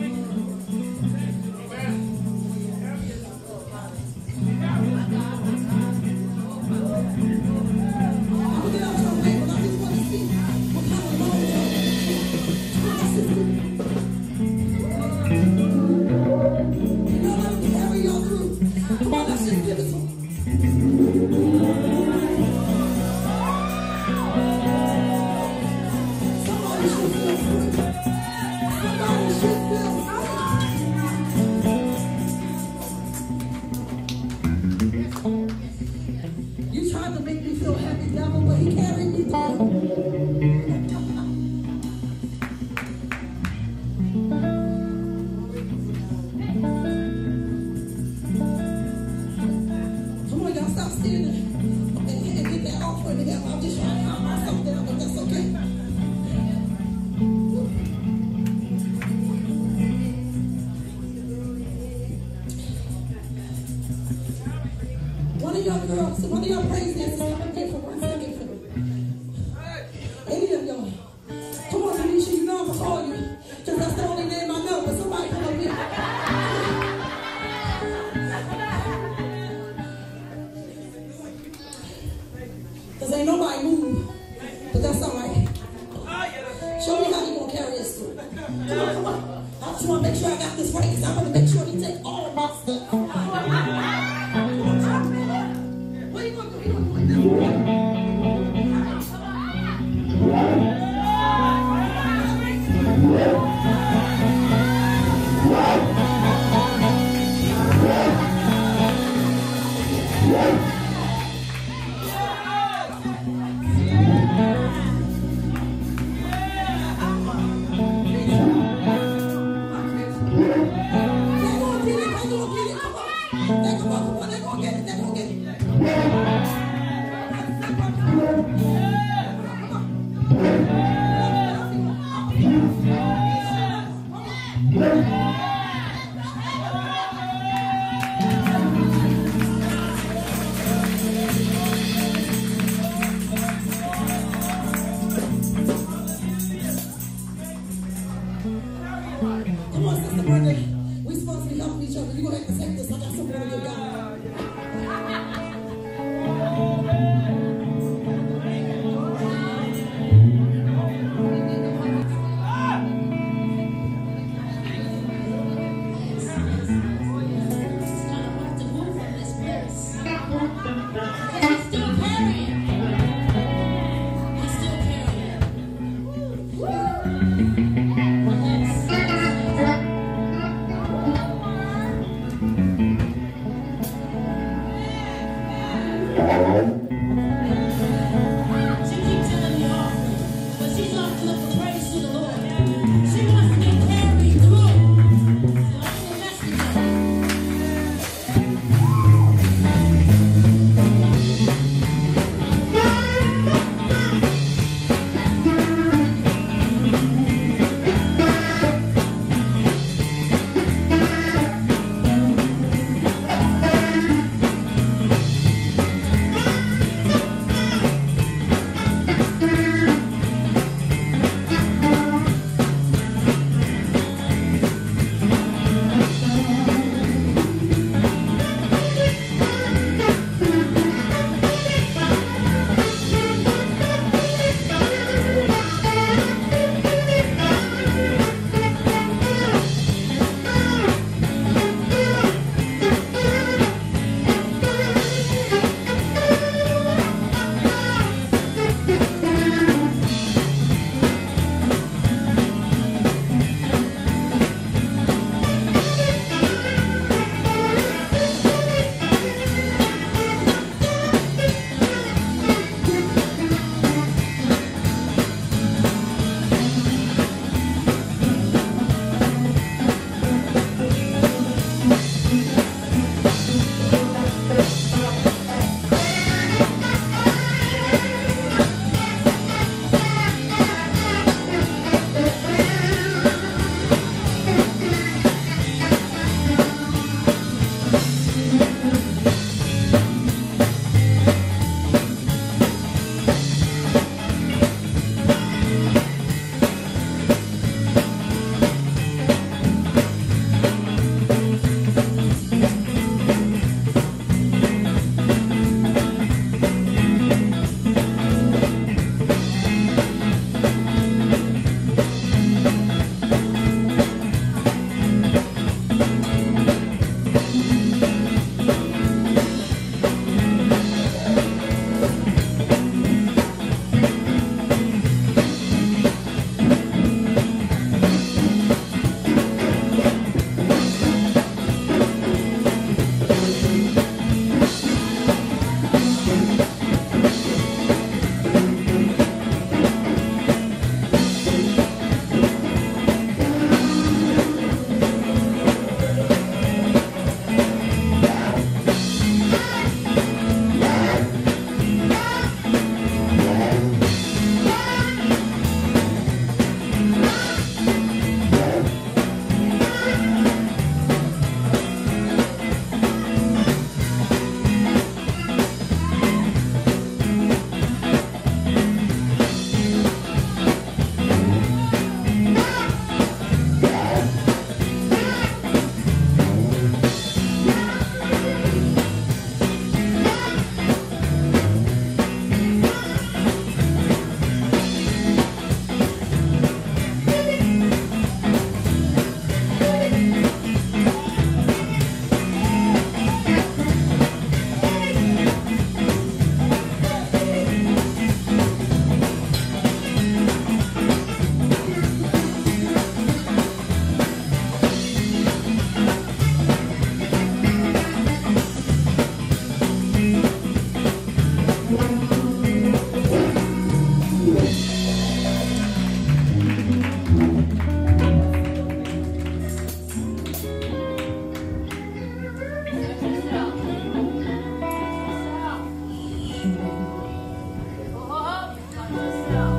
S6: You tried to make me feel happy, devil, but he carried me through. Come on, y'all stop standing and get that offering together. I'm just trying to calm myself down, but that's okay. One of y'all girls, one of y'all praise dancers, come up here for 1 second for me. Any of y'all. Come on, Tanisha, you know I'm going to call you. Because that's the only name I know, but somebody come up here. Because ain't nobody move. But that's all right. Show me how you going to carry us through. Come on. I just want to make sure I got this right, because I want to make sure he takes all of my stuff. What are you going to do? You going to do it this way? Get it.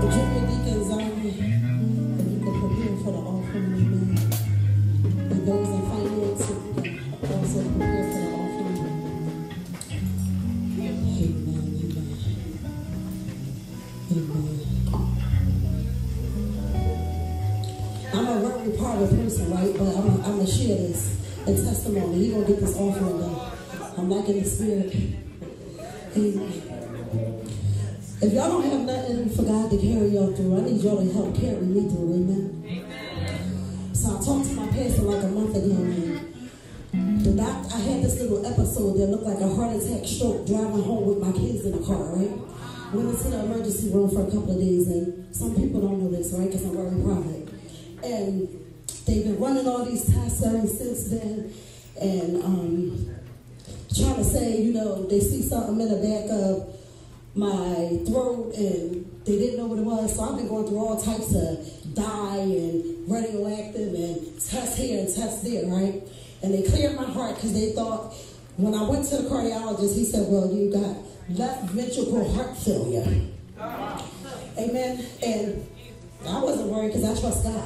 S6: junior deacons are and you can prepare for the offering, amen. And those in finance also prepare for the offering. Amen. I'm a very private person, right? But I'm gonna share this in testimony. You're gonna get this offering done. I'm like in the spirit. Amen. If y'all don't have nothing for God to carry y'all through, I need y'all to help carry me through, amen? So I talked to my pastor like a month ago, and I had this little episode that looked like a heart attack stroke driving home with my kids in the car, right? Went into the emergency room for a couple of days, and some people don't know this, right? Because I'm very private. And they've been running all these tests ever since then, and trying to say, you know, they see something in the back of my throat and they didn't know what it was. So I've been going through all types of dye and radioactive and tests here and tests there, right? And they cleared my heart because they thought, when I went to the cardiologist, he said, well, you got left ventricle heart failure. Amen. And I wasn't worried because I trust God.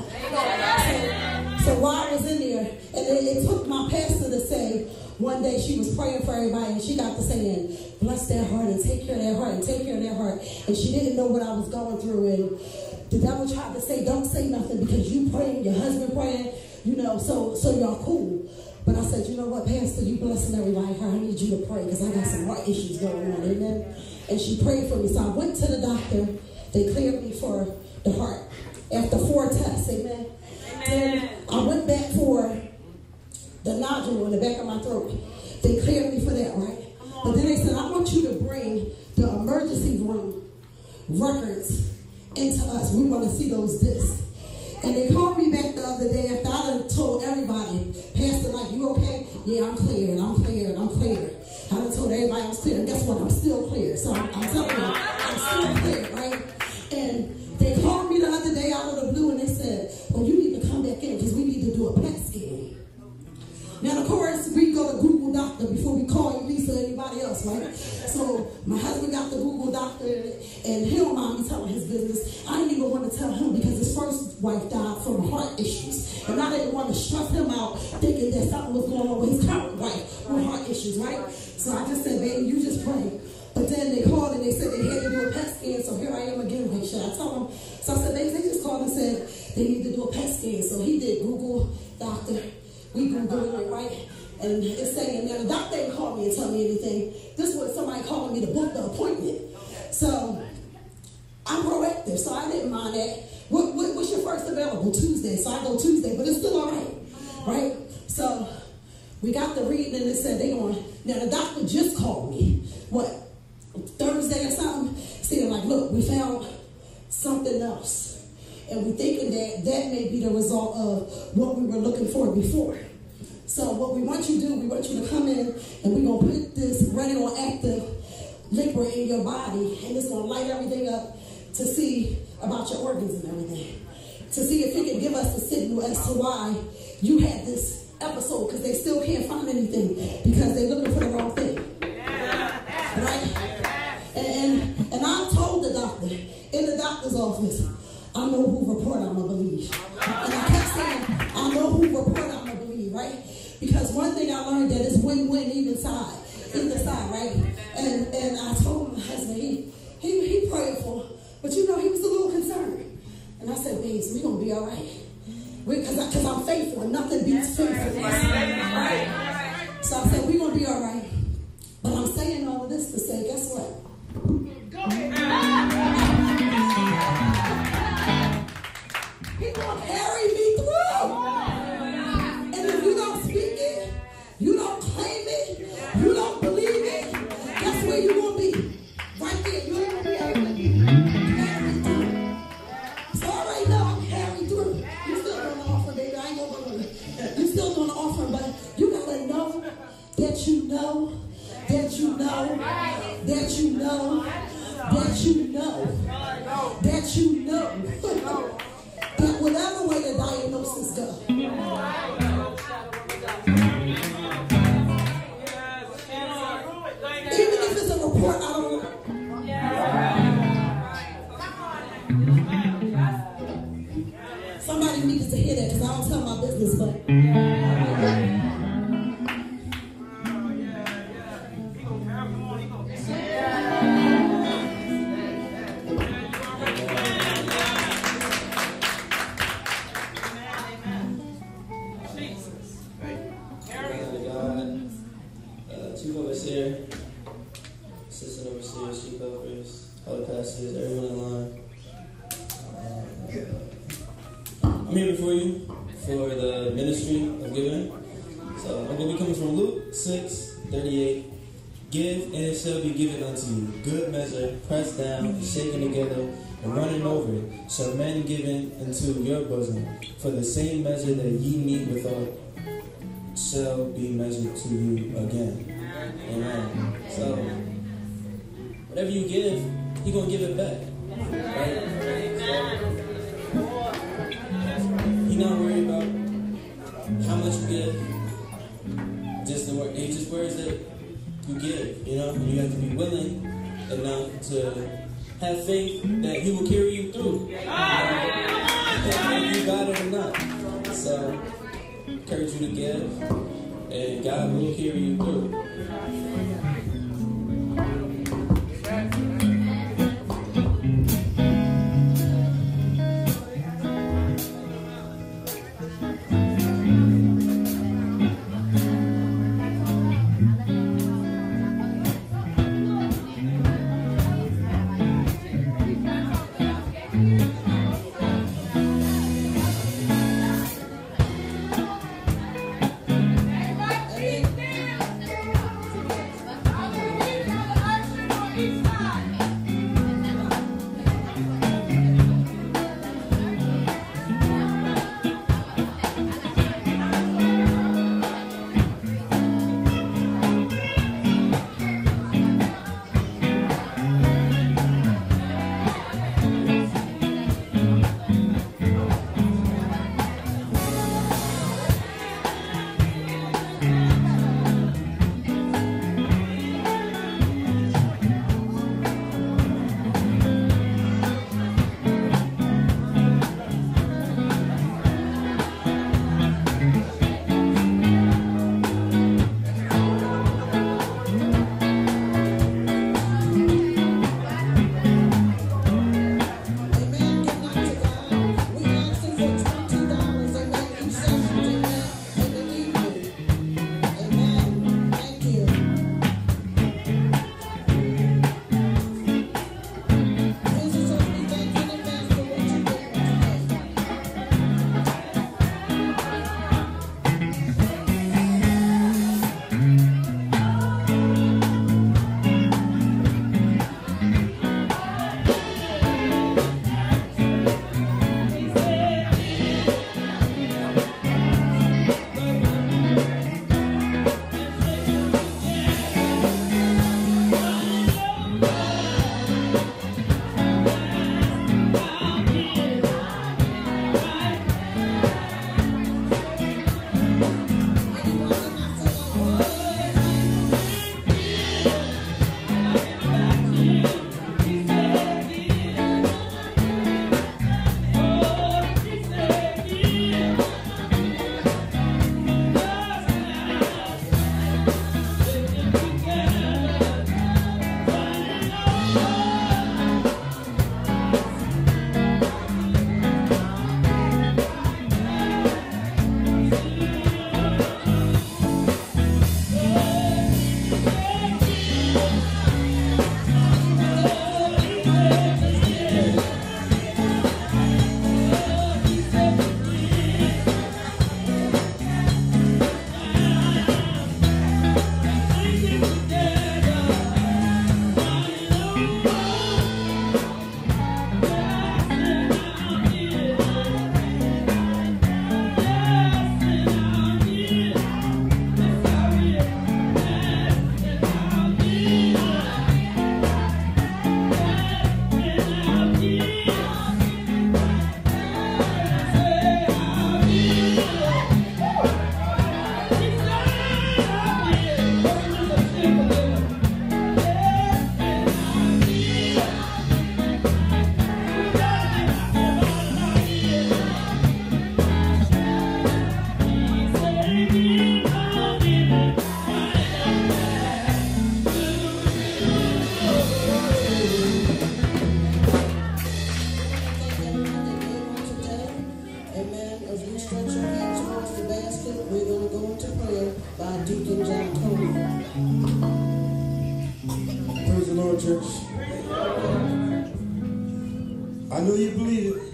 S6: So while I was in there, and it took my pastor to say, one day she was praying for everybody and she got to saying, bless their heart and take care of their heart and take care of their heart. And she didn't know what I was going through. And the devil tried to say, don't say nothing because you praying, your husband praying, you know, so y'all cool. But I said, you know what, Pastor, you blessing everybody's heart. I need you to pray because I got some heart issues going on. Amen. And she prayed for me. So I went to the doctor. They cleared me for the heart after 4 tests. Amen. Then I went back for the nodule in the back of my throat. They cleared me for that, right? But then they said, I want you to bring the emergency room records into us. We want to see those discs. And they called me back the other day after I done told everybody, Pastor, like, you okay? Yeah, I'm cleared. I done told everybody I was clear. And guess what? I'm still clear. So I'm telling you, I'm still clear, right? And they called me the other day out of the blue and they said, well, you need to come back in because we need to do a PET scan. Now, of course, we go to Google Doctor before we call you, Lisa, or anybody else, right? So my husband got the Google Doctor, and he don't mind me telling his business. I didn't even want to tell him because his first wife died from heart issues. And I didn't want to stress him out thinking that something was going on with his current wife with heart issues, right? So I just said, baby, you just pray. But then they called and they said they had to do a PET scan, so here I am again. Like, should I tell them? So I said, they just called and said they need to do a PET scan. So he did Google Doctor. We Googled it, right? And it's saying, now the doctor didn't call me and tell me anything. This was somebody calling me to book the appointment. So I'm proactive, so I didn't mind that. What's your first available? Tuesday. So I go Tuesday, but it's still all right, right? So we got the reading and it said they on. Now the doctor just called me, what, Thursday or something? Saying like, look, we found something else. And we're thinking that may be the result of what we were looking for before. So what we want you to do, we want you to come in and we're going to put this radioactive liquid in your body and it's going to light everything up to see about your organs and everything. To see if it can give us a signal as to why you had this episode because they still can't find anything because they're looking for the wrong thing. Right? And I told the doctor in the doctor's office, I know who report I'm going to believe. And I kept saying, I know who report I'm going to believe, right? Because one thing I learned that it's win-win either side, right? And I told my husband, he prayerful, but you know, he was a little concerned. And I said, babes, we're going to be all right. Because I'm faithful and nothing beats faithfulness. Right? So I said, we're going to be all right. But I'm saying all of this to say, guess what? Go ahead. He's going to carry me through. And if you don't speak it, you don't claim it, you don't believe it, that's where you're going to be. Right there. You ain't going to be able to carry through. So right now, I'm carrying through. You still doing the offering, baby. I ain't going to believe it. You still doing the offering, but you got to know that you know that you know that you know that you know that you know that whatever way the diagnosis goes, even if it's a report I don't like, Somebody needs to hear that because I don't tell my business, but.
S7: Chief Overseer, Assistant Overseer, Chief Elders, other pastors, everyone in line. I'm here before you for the ministry of giving. So I'm going to be coming from Luke 6:38. Give, and it shall be given unto you. Good measure, pressed down, shaken together, and running over, shall men give into your bosom. For the same measure that ye meet withal shall be measured to you again. Amen. So, whatever you give, He's going to give it back. Right? He's not worried about how much you give. He just worries that you give, you know? And you have to be willing enough to have faith that He will carry you through. If you got it or not. So, I encourage you to give, and God will carry you through.
S6: by Deacon John Tony.
S8: Praise the Lord, church. I know you believe it.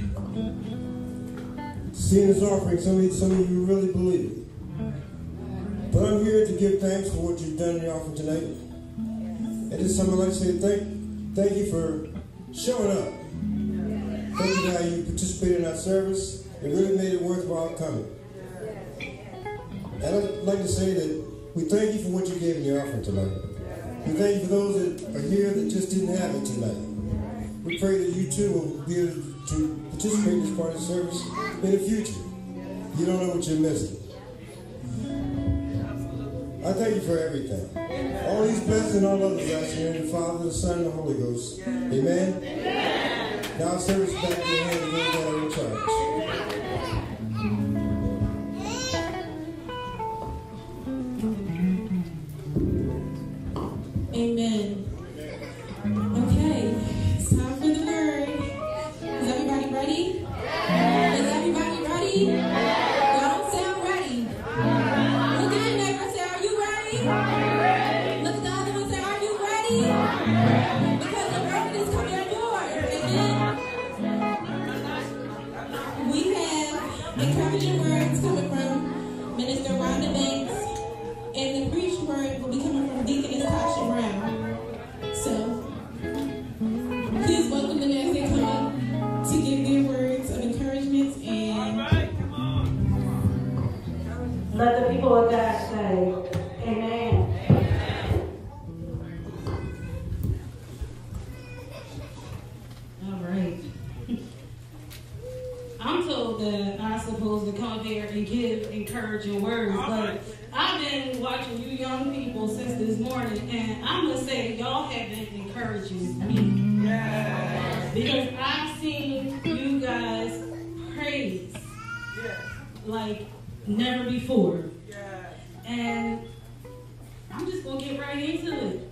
S8: Seeing this offering, some of you really believe it. But I'm here to give thanks for what you've done in the offering tonight. And this time I'd like to say thank you for showing up. Thank you for how you participated in our service. It really made it worthwhile coming. And I'd like to say that we thank you for what you gave in your offering tonight. We thank you for those that are here that just didn't have it tonight. We pray that you too will be able to participate in this part of the service in the future. You don't know what you're missing. I thank you for everything. All these blessings and all others I say in the Father, the Son, and the Holy Ghost. Amen? Amen. Now service back in your hands of those that are in charge.
S5: Amen. Okay, it's time for the word. Is everybody ready? Is everybody ready? Y'all don't sound ready. Look at your neighbor and say, are you ready? Look at the other one and say, are you ready? Because the word is coming forward. Amen. We have encouraging words coming from Minister Rhonda Banks, and the preached word will be coming from Deaconess Tasha Brown. So, please welcome them as they come to give their words of encouragement and
S9: let the people of God say, amen.
S1: All right. I'm told that I'm supposed to come there and give encouraging words, but I've been watching you young people since this morning, and I'm going to say y'all have been encouraging me. Because I've seen you guys praise like never before. And I'm just going to get right into it.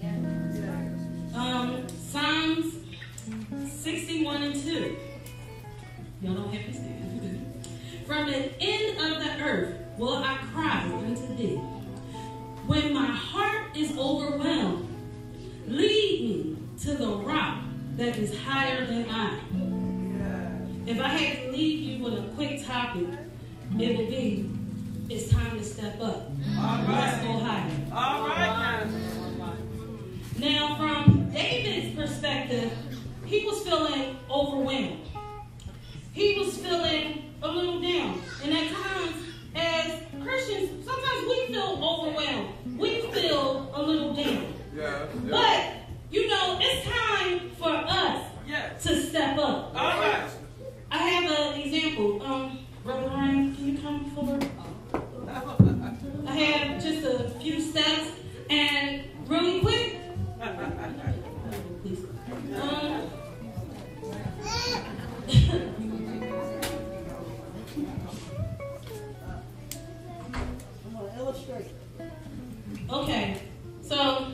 S1: Psalms 61 and 2. Y'all don't have to stand. From the end of the earth will I cry unto thee. When my heart is overwhelmed, lead me to the rock that is higher than I. If I had to leave you with a quick topic, it would be, it's time to step up. Let's go higher.
S10: All right.
S1: Now, from David's perspective, he was feeling overwhelmed. He was feeling a little down. And at times, as Christians, sometimes we feel overwhelmed. We feel a little down. But, you know, it's time for us to step up.
S10: All right.
S1: I have an example. Brother Ryan, can you come forward? I have just a few steps, and really quick. Please. Okay, so I'm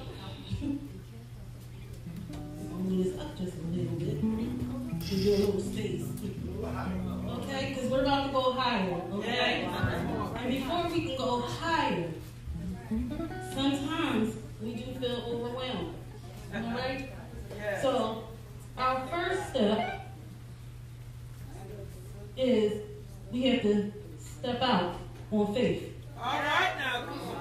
S1: gonna move this up just a little bit to give a little space. Okay, because we're about to go higher. Okay, and before we can go higher, sometimes we do feel overwhelmed. All right. So our first step is we have to step out on faith.
S10: All right now.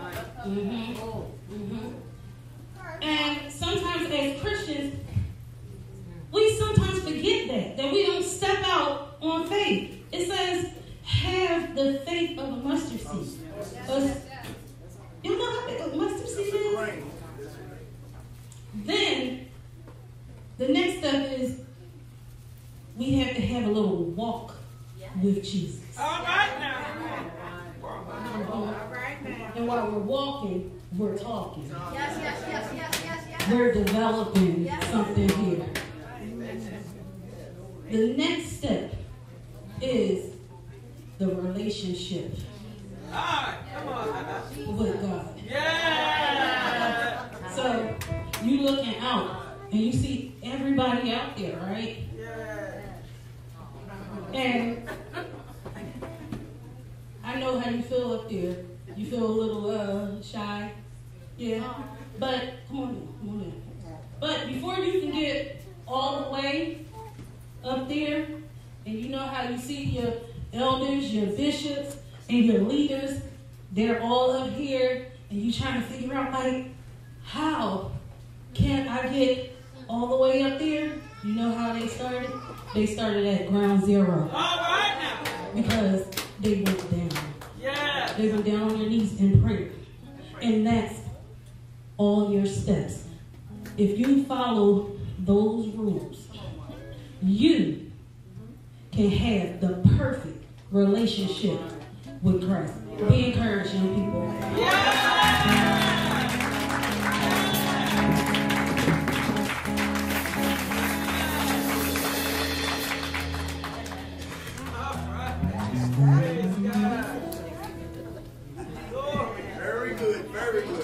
S1: And sometimes as Christians, we sometimes forget that we don't step out on faith. It says, have the faith of a mustard seed. You know how big a mustard seed is? Then, the next step is we have to have a little walk with Jesus.
S10: All right now.
S1: And while we're walking, we're talking.
S2: Yes.
S1: We're developing something here. The next step is the relationship with God.
S10: Yeah.
S1: So you looking out and you see everybody out there, right? And I know how you feel up there. You feel a little shy? Yeah. But come on in. But before you can get all the way up there, and you know how you see your elders, your bishops, and your leaders, they're all up here, and you trying to figure out, like, how can I get all the way up there? You know how they started? They started at ground zero.
S10: All right now.
S1: Because they went down.
S10: Yeah.
S1: They went down on their knees in prayer. And that's all your steps. If you follow those rules, you can have the perfect relationship with Christ. Be encouraged, young people.
S10: Very good, very good.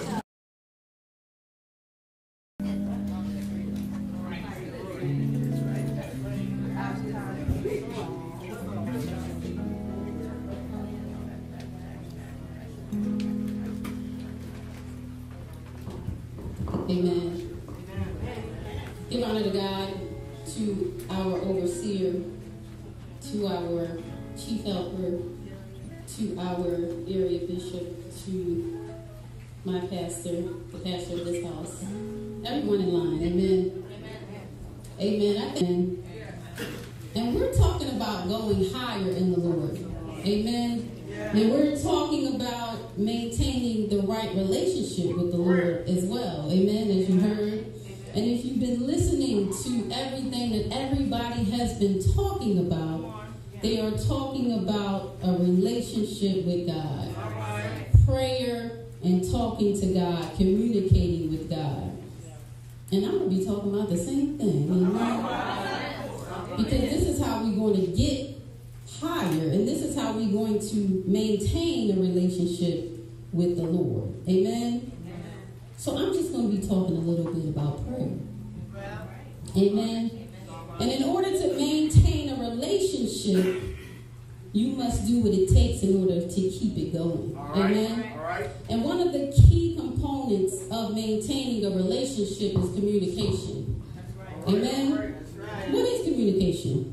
S11: Amen. Give honor to God, to our overseer, to our chief helper, to our area bishop, to my pastor, the pastor of this house, everyone in line. Amen. Amen. And we're talking about going higher in the Lord. Amen. And we're talking about maintaining the right relationship with the Lord as well. Amen, as you heard. And if you've been listening to everything that everybody has been talking about, they are talking about a relationship with God. Prayer and talking to God, communicating with God. And I'm going to be talking about the same thing. Amen? Because this is how we're going to get higher, and this is how we're going to maintain a relationship with the Lord. Amen? So I'm just going to be talking a little bit about prayer. Amen? And in order to maintain a relationship, you must do what it takes in order to keep it going. Amen? And one of the key components of maintaining a relationship is communication. Amen? What is communication?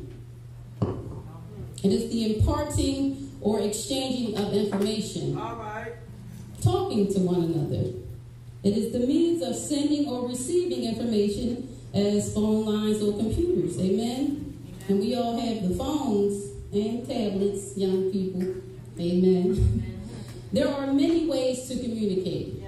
S11: It is the imparting or exchanging of information. Talking to one another. It is the means of sending or receiving information as phone lines or computers. Amen? And we all have the phones and tablets, young people. Amen. There are many ways to communicate.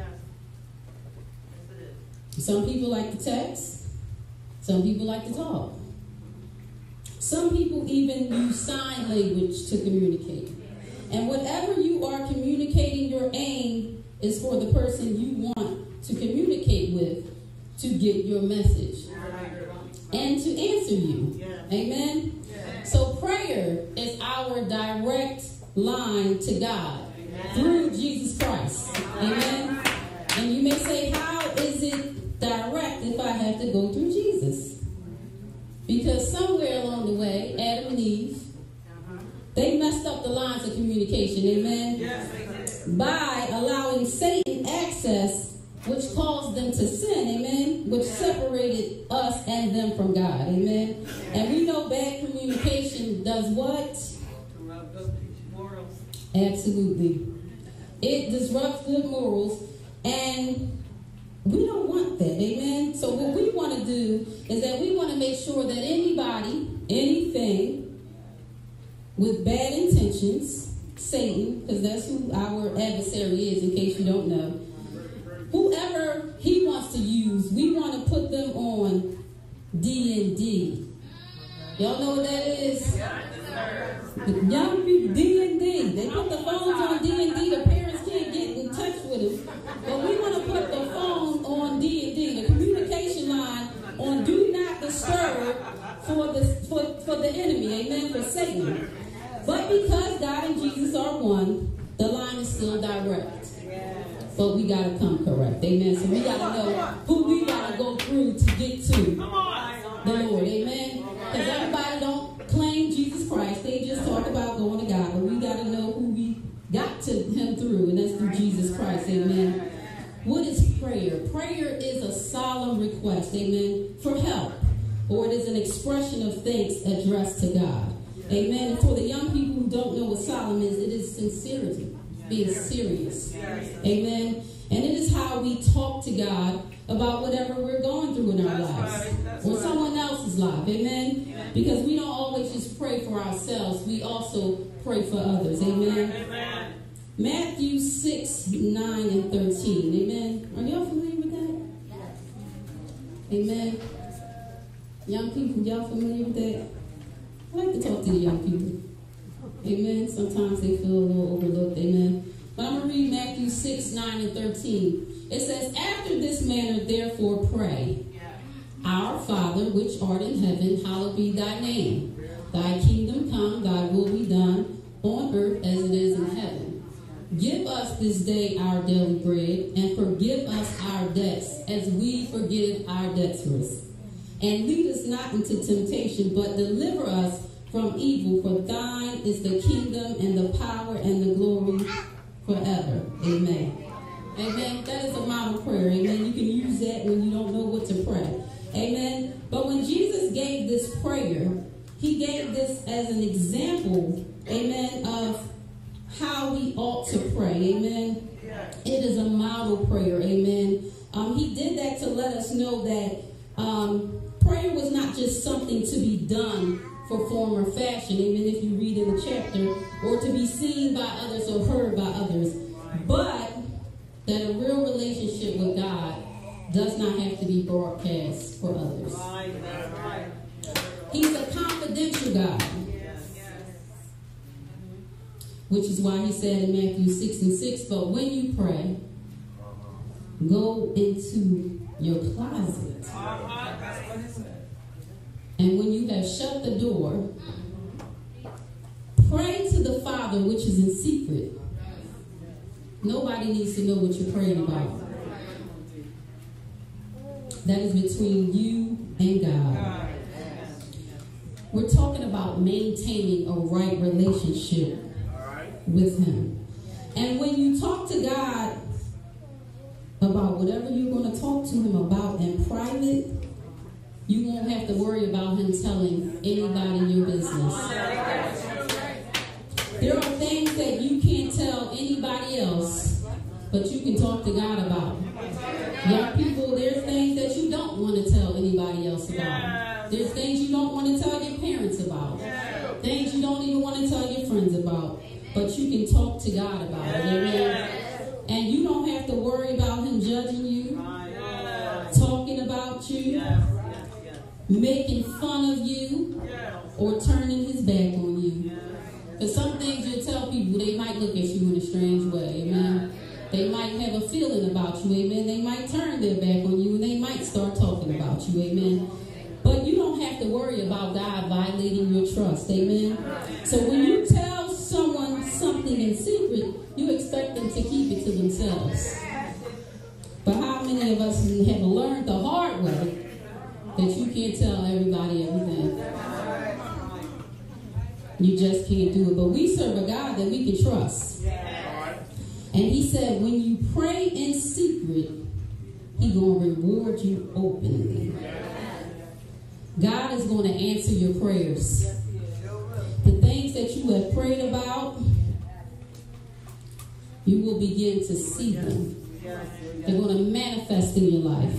S11: Some people like to text. Some people like to talk. Some people even use sign language to communicate. And whatever you are communicating, your aim is for the person you want to communicate with to get your message and to answer you. Amen? So prayer is our direct line to God through Jesus Christ. Amen? And you may say, how is it direct if I have to go through Jesus? Because somewhere along the way, Adam and Eve, they messed up the lines of communication, amen? By allowing Satan access, which caused them to sin, amen? Which separated us and them from God, amen? And we know bad communication does what? Absolutely. It disrupts good morals, and we don't want that, amen? So what we want to do is that we want to make sure that anybody, anything with bad intentions, Satan, because that's who our adversary is, in case you don't know, whoever he wants to use, we want to put them on D&D. Y'all know what that is? Young people, D&D. They put the phones on D&D. The parents can't get in touch with them. But we want to put the phone on D&D, the communication line on Do Not Disturb for the enemy, amen, for Satan. But because God and Jesus are one, the line is still direct. But we got to come correct, amen. So we got to know who we got to go through to get to the Lord, amen. Because everybody don't claim Jesus Christ. They just talk about going to God. But we got to know who we got to him through, and that's through Jesus Christ. Amen. What is prayer? Prayer is a solemn request, amen, for help, or it is an expression of thanks addressed to God. Amen. And for the young people who don't know what solemn is, it is sincerity, being serious. Amen. And it is how we talk to God about whatever we're going through in our lives or someone else's life. Amen. Because we don't always just pray for ourselves. We also pray for others. Amen. Matthew 6, 9, and 13. Amen. Are y'all familiar with that? Amen. Young people, y'all familiar with that? I like to talk to the young people. Amen. Sometimes they feel a little overlooked. Amen. But I'm going to read Matthew 6, 9, and 13. It says, after this manner, therefore, pray. Our Father, which art in heaven, hallowed be thy name. Thy kingdom come, thy will be done, on earth as it is in heaven. Give us this day our daily bread, and forgive us our debts, as we forgive our debtors. And lead us not into temptation, but deliver us from evil. For thine is the kingdom, and the power, and the glory forever. Amen. Amen. That is a model prayer. Amen. You can use that when you don't know what to pray. Amen. But when Jesus gave this prayer, he gave this as an example, amen, of how we ought to pray. Amen. It is a model prayer. Amen. He did that to let us know that prayer was not just something to be done for form or fashion. Amen. If you read in the chapter, or to be seen by others or heard by others, but that a real relationship with God does not have to be broadcast for others. He's a confidential God. Which is why he said in Matthew 6 and 6, but when you pray, go into your closet. And when you have shut the door, pray to the Father which is in secret. Nobody needs to know what you're praying about. That is between you and God. We're talking about maintaining a right relationship with him. And when you talk to God about whatever you're going to talk to him about in private, you won't have to worry about him telling anybody your business. There are things that you can't tell anybody else, but you can talk to God about. Young people, there's things that you don't want to tell anybody else about. There's things you don't want to tell your parents about. Things you don't even want to tell your friends about. But you can talk to God about it. Amen. And you don't have to worry about him judging you, talking about you, making fun of you, or turning his back on you. Because some things you'll tell people, they might look at you in a strange way. Amen. They might have a feeling about you. Amen. They might turn their back on you, and they might start talking about you. Amen. But you don't have to worry about God violating your trust. Amen. So when you tell someone something in secret, you expect them to keep it to themselves. But how many of us have learned the hard way that you can't tell everybody everything? You just can't do it. But we serve a God that we can trust. And he said, when you pray in secret, he's going to reward you openly. God is going to answer your prayers. The things that you have prayed about, you will begin to see them. They're going to manifest in your life.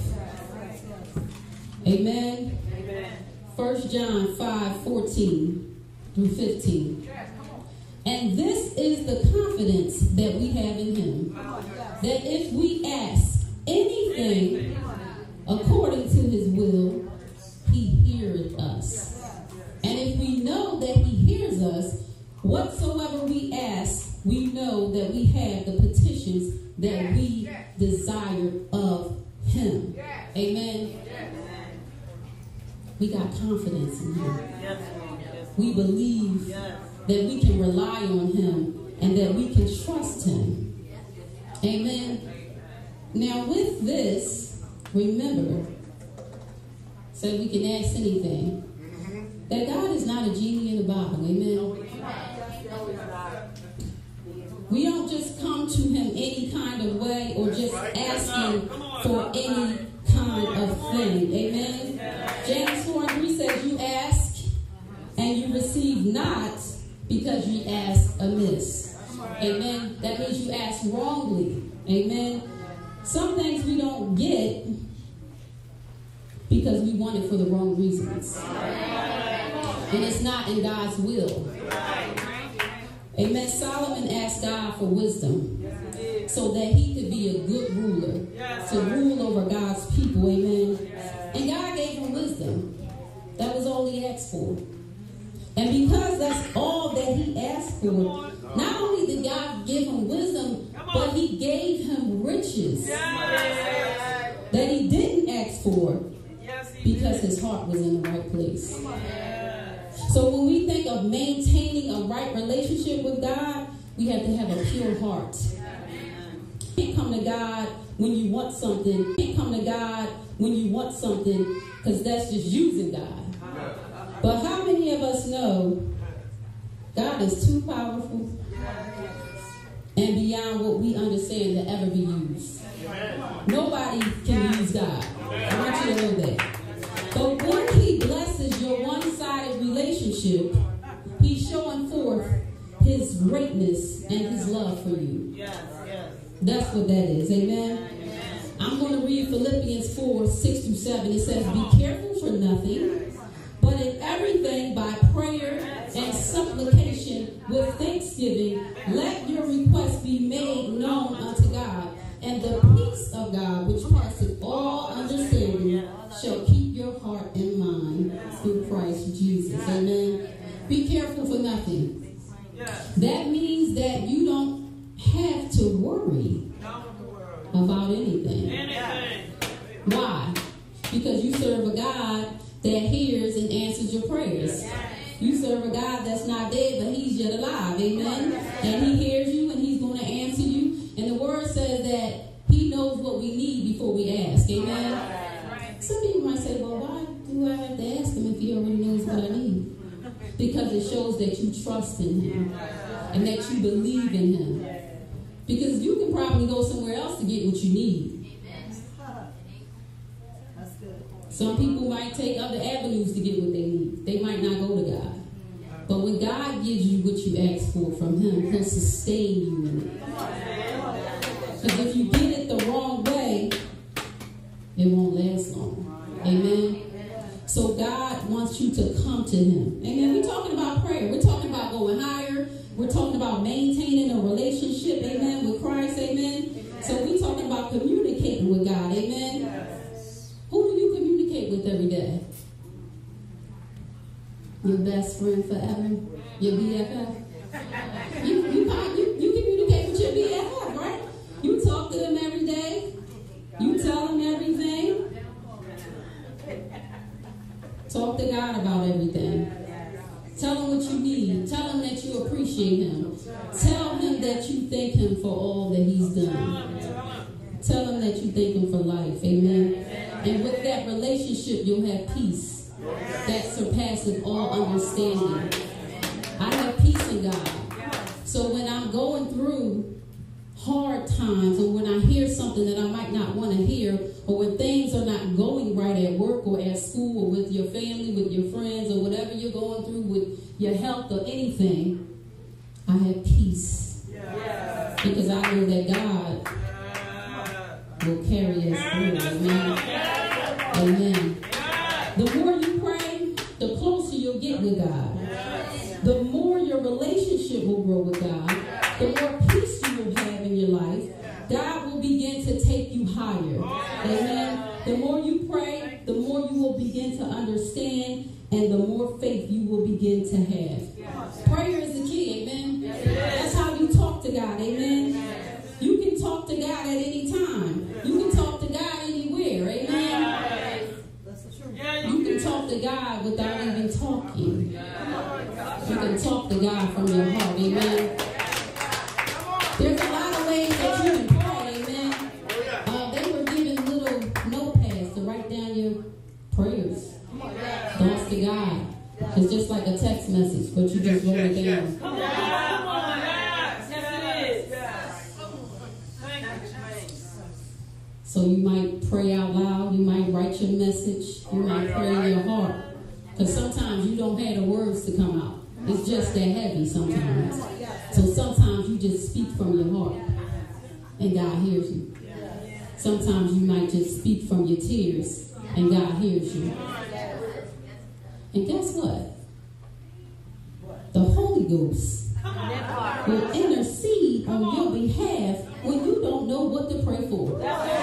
S11: Amen. 1 John 5:14 through 15. And this is the confidence that we have in him, that if we ask anything according to his will, he heareth us. And if we know that he hears us, whatsoever we ask, we know that we have the petitions that we desire of him. Amen. We got confidence in him. We believe that we can rely on him and that we can trust him. Amen. Now with this, remember, so we can ask anything, that God is not a genie in a bottle. Amen. We kind of way or just asking for any kind of thing. Amen. James 4:3 says, you ask and you receive not because you ask amiss. Amen. That means you ask wrongly. Amen. Some things we don't get because we want it for the wrong reasons. And it's not in God's will. Amen. Solomon asked God for wisdom so that he could be a good ruler, to rule over God's people. Amen. And God gave him wisdom. That was all he asked for. And because that's all that he asked for, not only did God give him wisdom, but he gave him riches that he didn't ask for because his heart was in the right place. So when we think of maintaining a right relationship with God, we have to have a pure heart. You can't come to God when you want something. You can't come to God when you want something because that's just using God. But how many of us know God is too powerful and beyond what we understand to ever be used? Nobody can use God. I want you to know that. But when he blesses your one-sided relationship, he's showing forth his greatness and his love for you. That's what that is. Amen. I'm going to read Philippians 4:6-7. It says, be careful for nothing, but in everything by prayer and supplication with thanksgiving, let your requests be made known unto God. And the peace of God, which passeth all understanding, shall keep your heart and mind through Christ Jesus. Amen. Be careful for nothing. That means that you don't have to worry about anything. Why? Because you serve a God that hears and answers your prayers. You serve a God that's not dead, but he's yet alive. Amen. And he hears you and he's going to answer you. And the word says that he knows what we need before we ask. Amen. Some people might say, well, why do I have to ask him if he already knows what I need? Because it shows that you trust in him and that you believe in him. Because you can probably go somewhere else to get what you need. Some people might take other avenues to get what they need. They might not go to God. But when God gives you what you ask for from him, he'll sustain you in it. Because if you get it the wrong way, it won't last long. Amen. So God wants you to come to him. Amen. We're talking about prayer. We're talking about going higher. We're talking about maintaining a relationship, amen, with Christ, amen. So we're talking about communicating with God, amen. Who do you communicate with every day? Your best friend forever? Your BFF? You communicate with your BFF, right? You talk to them every day. You tell them everything. Talk to God about everything. Tell him what you need. Tell him that you appreciate him. Tell him that you thank him for all that he's done. Tell him that you thank him for life. Amen. And with that relationship, you'll have peace that surpasses all understanding. I have peace in God. So when I'm going through hard times, or when I hear something that I might not want to hear, or when things are not going right at work or at school or with your family, with your friends, or whatever you're going through with your health or anything, I have peace. Because I know that God will carry us through. Amen. Amen. The more you pray, the closer you'll get with God. The more your relationship will grow with God, the more peace you will have in your life. God will begin to take you higher. Amen. The more you pray, the more you will begin to understand, and the more faith you will begin to have. Prayer is the key. Amen. That's how you talk to God. Amen. You can talk to God at any time. You can talk to God anywhere. Amen. You can talk to God without even talking. You can talk to God from your heart. Amen. There's a lot of ways that you can pray. Amen. They were given little notepads to write down your prayers. Thoughts to God. It's just like a text message, but you just wrote it down. So you might pray out loud, you might write your message, you might pray in your heart. Because sometimes you don't have the words to come out. It's just that heavy sometimes. So sometimes you just speak from your heart and God hears you. Sometimes you might just speak from your tears and God hears you. And guess what? The Holy Ghost will intercede on your behalf when you don't know what to pray for.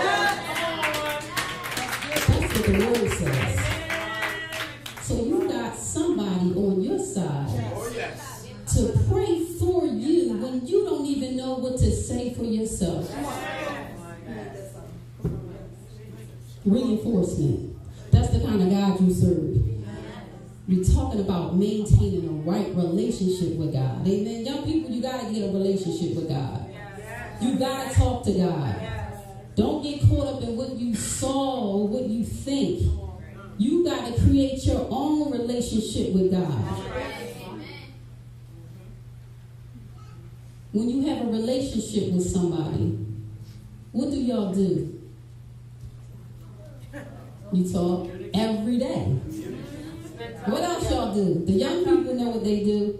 S11: That's what the word says. So you got somebody on your side to pray for you when you don't even know what to say for yourself. Reinforcement. That's the kind of God you serve. You're talking about maintaining a right relationship with God. Amen. Young people, you got to get a relationship with God. You got to talk to God. Don't get caught up in what you saw or what you think. You got to create your own relationship with God. When you have a relationship with somebody, what do y'all do? You talk every day. What else y'all do? The young people know what they do.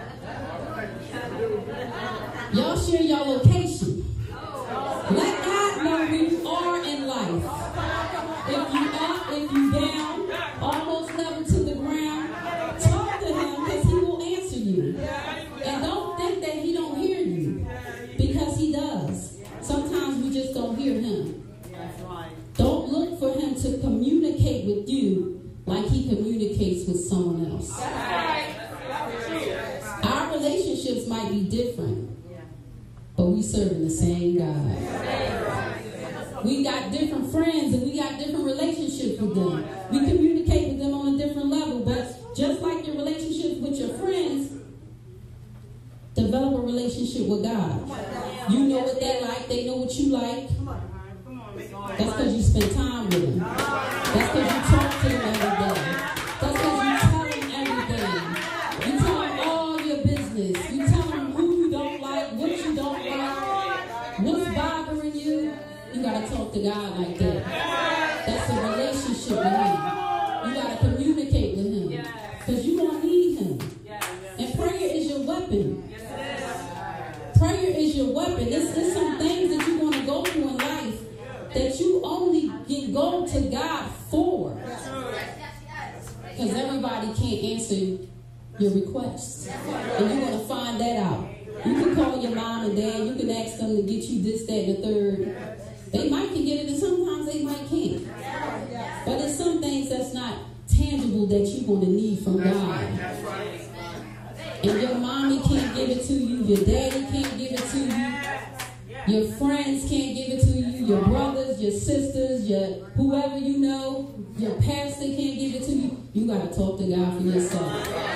S11: Y'all share your location. Let God know who you are in life. If you up, if you down, almost level to the ground, talk to him because he will answer you. And don't think that he don't hear you, because he does. Sometimes we just don't hear him. Don't look for him to communicate with you like he communicates with someone else. Our relationships might be different, but we serve the same God. We got different friends and we got different relationships with them. We communicate with them on a different level, but just like your relationships with your friends, develop a relationship with God. You know what they like, they know what you like. That's because you spend time with them. That's because you talk to them every day. That's because you tell them everything. You tell them all your business. You tell them who you don't like, what you don't like, what's bothering you. You got to talk to God like that. That's a relationship with him. You got to communicate with him because you don't need him. And prayer is your weapon. Prayer is your weapon. There's some things that you're going to go through in life that you only can go to God for. Because everybody can't answer your requests. And you're going to find that out. You can call your mom and dad. You can ask them to get you this, that, and the third. They might can get it, and sometimes they might can't. But there's some things that's not tangible that you're going to need from God. And your mommy can't give it to you. Your daddy can't give it to you. Your friends can't give it to you. Your brothers, your sisters, your whoever you know, your pastor can't give it to you. You got to talk to God for yourself.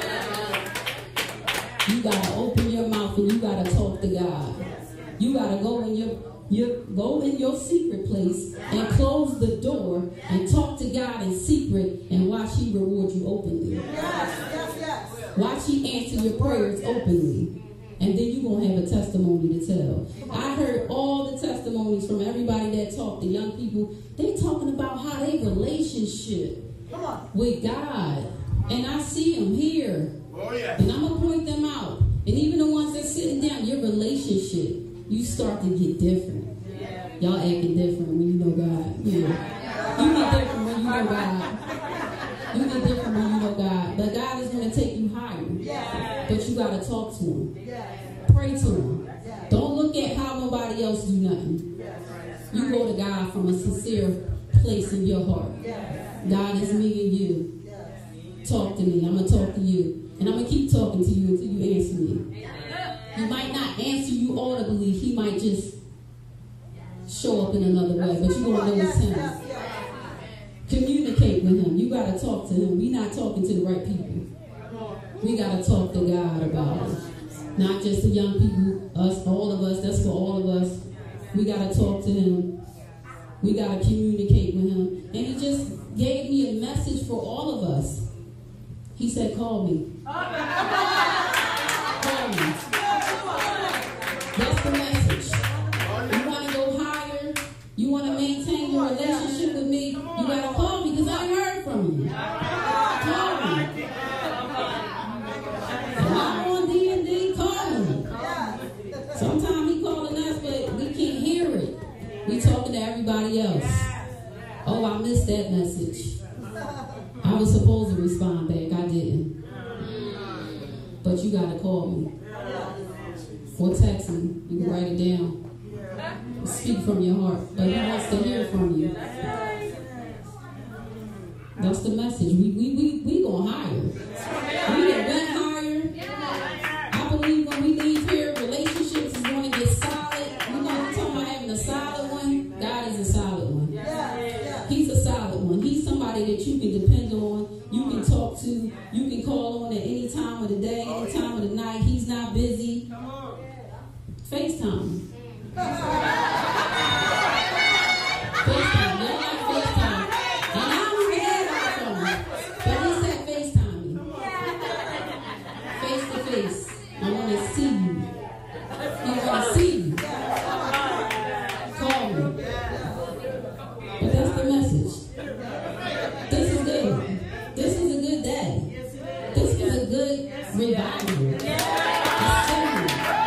S11: You got to open your mouth and you got to talk to God. You got to go in your secret place and close the door and talk to God in secret and watch he reward you openly. Watch he answer your prayers openly. And then you're going to have a testimony to tell. I heard all the testimonies from everybody that talked, the young people. They're talking about how they relationship with God. And I see them here. And I'm going to point them out. And even the ones that's sitting down, your relationship, you start to get different. Y'all acting different when you know God. Yeah. You get different when you know God. You get different when you know God. But God is going to take you higher. But you got to talk to him. Pray to him. Don't look at how nobody else do nothing. You go to God from a sincere place in your heart. God, is me and you. Talk to me. I'm going to talk to you. And I'm going to keep talking to you until you answer me. He might not answer you audibly. He might just show up in another way. But you're going to know it's him. Communicate with him. You got to talk to him. We're not talking to the right people. We got to talk to God about it. Not just the young people, us, all of us. That's for all of us. We got to talk to him. We got to communicate with him. And he just gave me a message for all of us. He said, call me. Call me. That's the message. You want to go higher? You want to maintain that message. I was supposed to respond back. I didn't. But you got to call me. Or text me. You can write it down. Speak from your heart. But he wants to hear from you. That's the message. We gonna hire. We get went higher. I believe when we leave here, relationships is going to get solid. You know, we're talking about having a solid one. God is a solid one. He's a solid one. He's somebody that you can depend on. You can talk to. You can call on at any time of the day, any time of the night. He's not busy. FaceTime. FaceTime. They like FaceTime. And I don't even have my phone. But he said FaceTime me. Face to face. I want to see you. I want to see you. Call me. But that's the message. This is good. This is a good day. This is a good revival. It's genuine.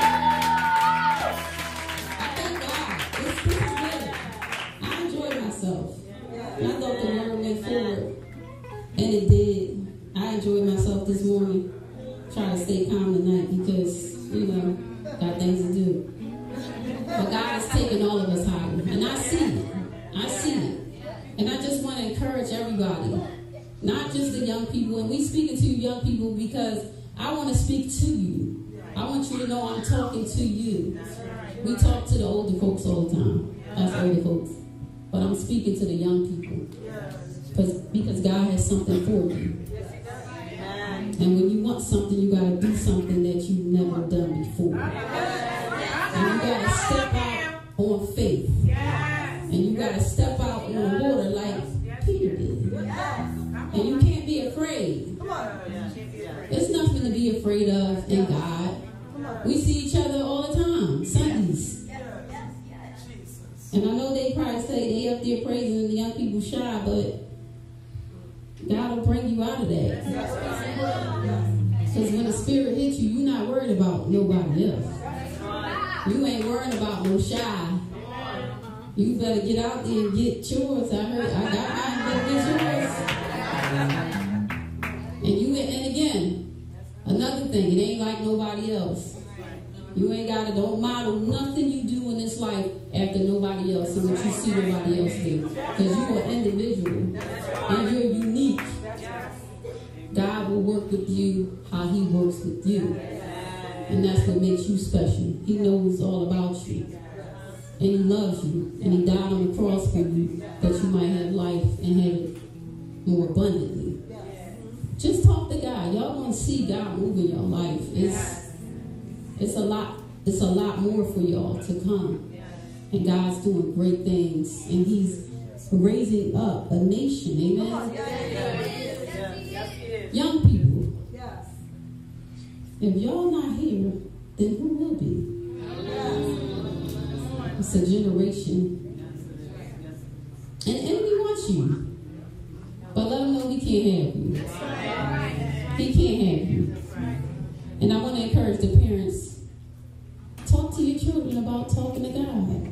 S11: I thank God. This is good. I enjoyed myself. I thought the word went forward. And it did. I enjoyed myself this morning. Try to stay calm tonight because, you know, got things to do. But God is taking all of us higher. And I see it. I see it. And I just want to encourage everybody. Not just the young people. And we speaking to you young people because I want to speak to you. I want you to know I'm talking to you. We talk to the older folks all the time. Us older folks. But I'm speaking to the young people. Because God has something for you. And when you want something, you got to do something that you've never done before. And you got to step out on faith. And you got to step out on the water like Peter did. And you can't be afraid. There's nothing to be afraid of in God. We see each other all the time, Sundays. And I know they probably say they up there praising and the young people shy, but God will bring you out of that. Because when the Spirit hits you, you're not worried about nobody else. You ain't worried about no shy. You better get out there and get yours. I heard I got mine, better get yours. And again, another thing, it ain't like nobody else. You ain't got to, don't model nothing you do in this life after nobody else and what you see nobody else do. Because you're an individual and you're unique. God will work with you how he works with you. And that's what makes you special. He knows all about you. And he loves you. And he died on the cross for you that you might have life and have it more abundantly. Just talk to God. Y'all want to see God move in your life. It's a lot more for y'all to come. And God's doing great things. And he's raising up a nation. Amen? Young people. If y'all not here, then who will be? It's a generation. And the enemy wants you. But let him know he can't have you. He can't have you. And I want to encourage the parents, talk to your children about talking to God.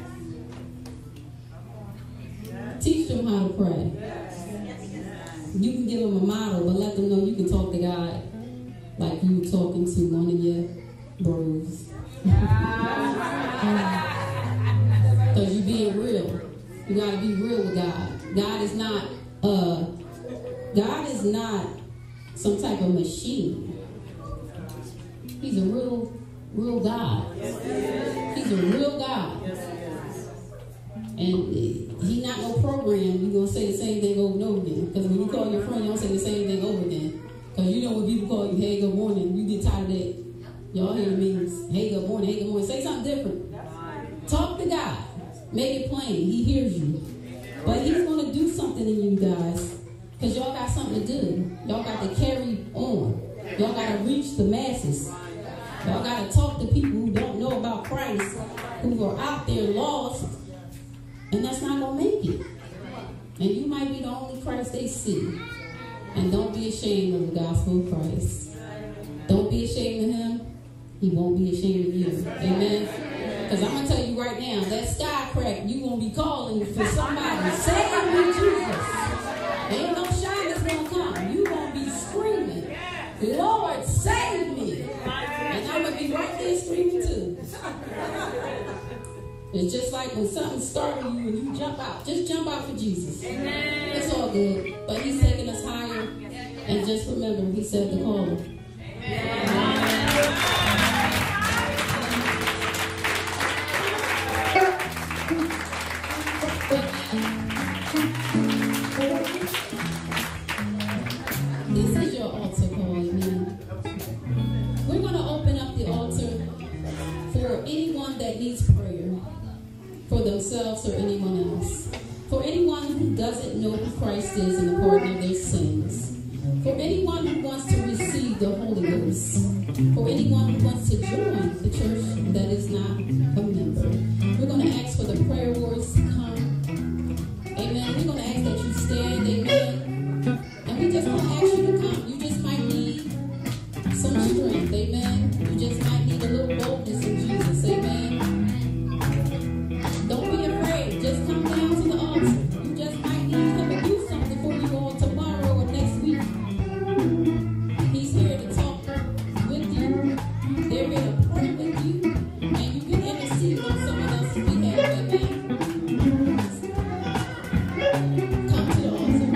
S11: Teach them how to pray. You can give them a model, but let them know you can talk to God like you were talking to one of your bros. Because you're being real. You got to be real with God. God is not some type of machine. He's a real God. He's a real God. And he's not no program. You're going to say the same thing over and over again. Because when you call your friend, you don't say the same thing over again. Because you know when people call you, hey, good morning, you get tired of that. Y'all hear the memes. Hey, good morning, hey, good morning. Say something different. Talk to God. Make it plain. He hears you. But he's going to do something in you guys. Because y'all got something to do. Y'all got to carry on. Y'all got to reach the masses. Y'all got to talk to people who don't know about Christ, who are out there lost, and that's not going to make it. And you might be the only Christ they see. And don't be ashamed of the gospel of Christ. Don't be ashamed of him. He won't be ashamed of you. Amen. Because I'm going to tell you right now, that sky crack, you going to be calling for somebody. Save me, Jesus. Ain't no shine that's going to come. You going to be screaming, Lord, save me. And I'm going to be right there screaming too. It's just like when something's starting you and you jump out. Just jump out for Jesus. It's all good. But he's taking us higher. And just remember, he said to call him. This is your altar call, amen. We're going to open up the altar for anyone that needs prayer, for themselves or anyone else. For anyone who doesn't know who Christ is and the pardon of their sins. For anyone who wants to receive the Holy Ghost. For anyone who wants to join the church that is not a member. We're going to ask for the prayer warriors to come. Amen. We're going to ask that you stand. Amen. And we just want to ask you to come. You just might need some strength. Amen. You just might need a little boldness in Jesus. Amen. Don't be afraid. Just come down to the altar. You just might need him to do something for you all tomorrow or next week. He's here to talk with you. They're here to pray with you. And you can intercede on someone else's behalf. Amen. Come to the altar.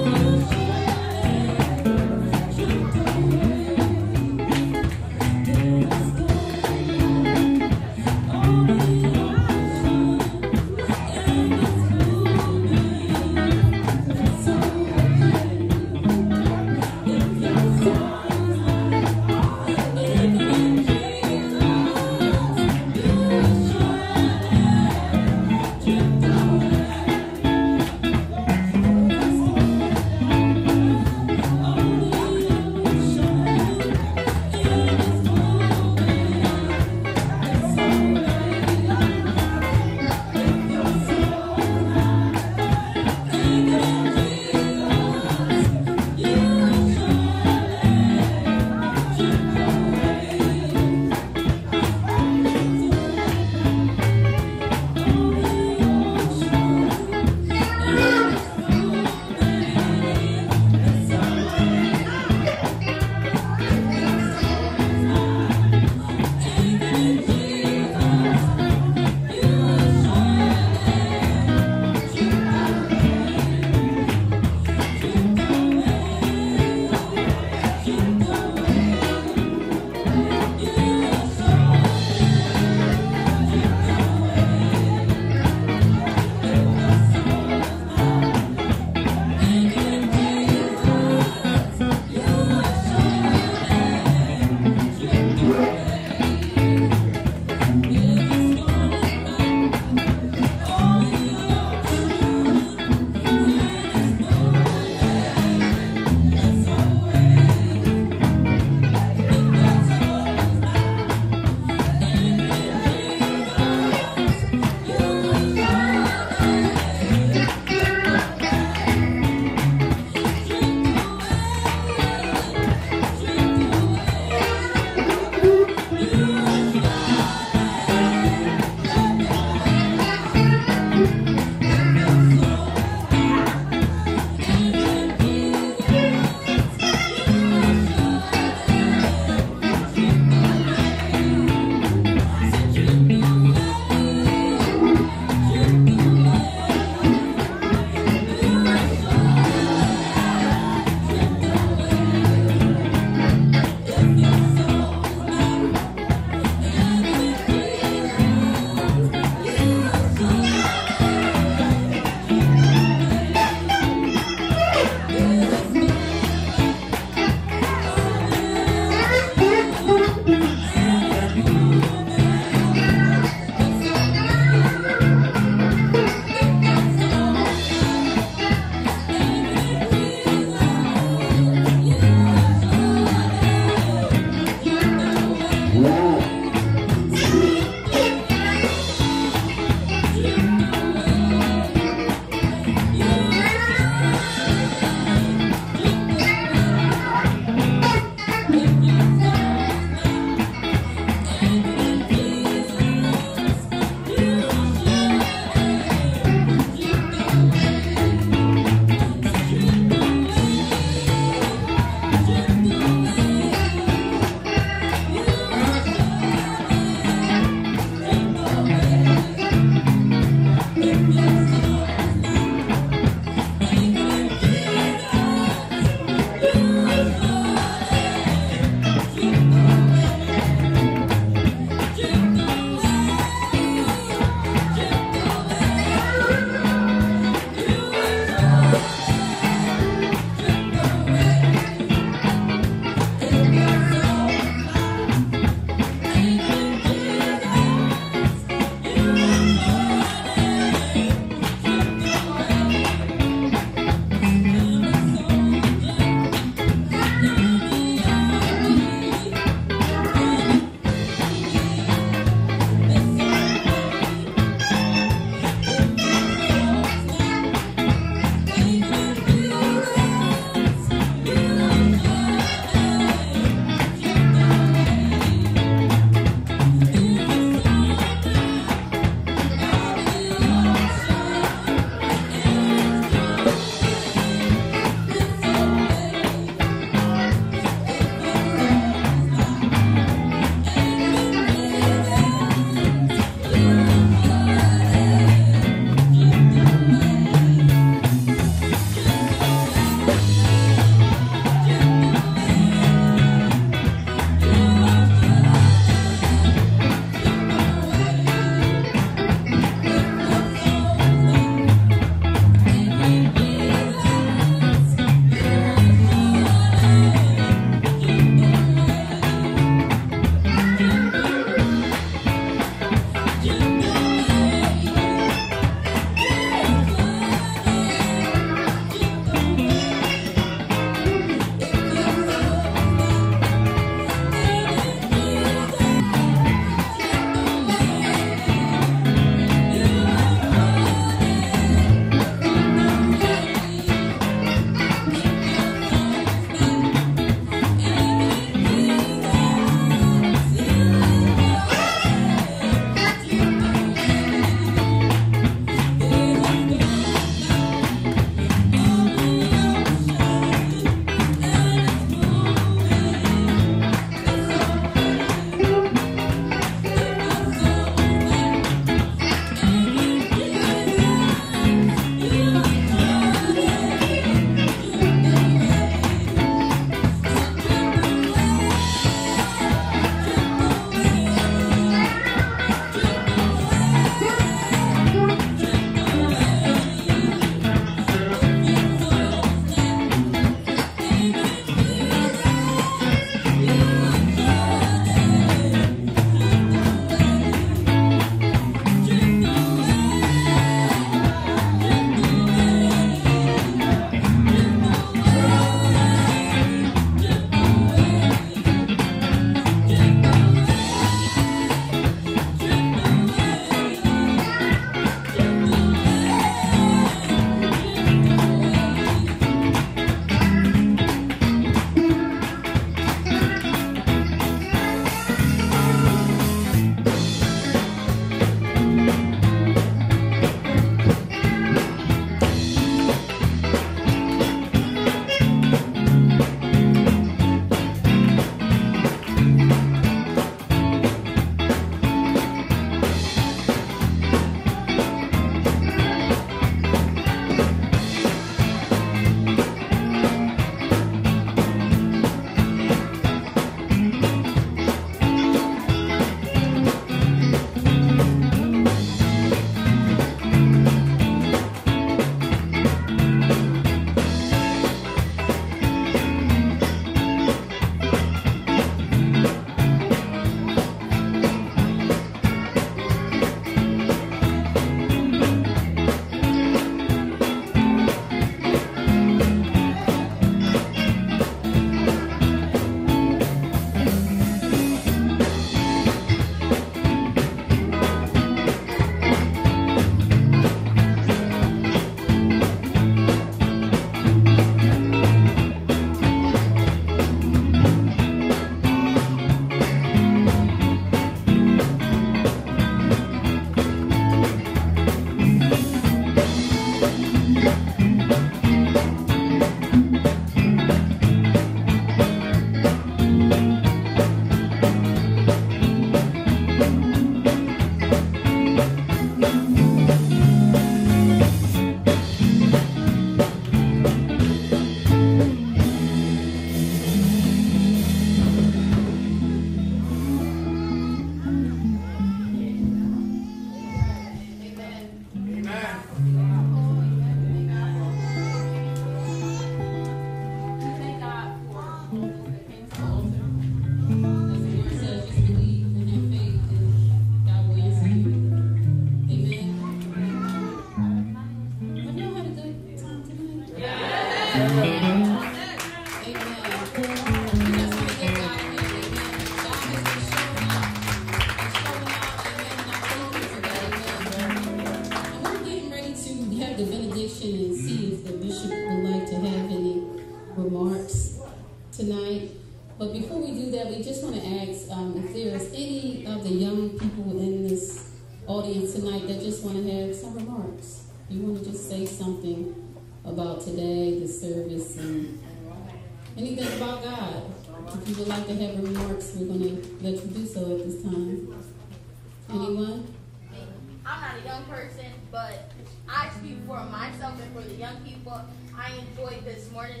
S11: The benediction and see if the bishop would like to have any remarks tonight. But before we do that, we just want to ask if there's any of the young people in this audience tonight that just want to have some remarks. You want to just say something about today, the service, and anything about God. If you would like to have remarks, we're going to let you do so at this time. Anyone?
S2: I'm not a young person, but I speak for myself and for the young people. I enjoyed this morning.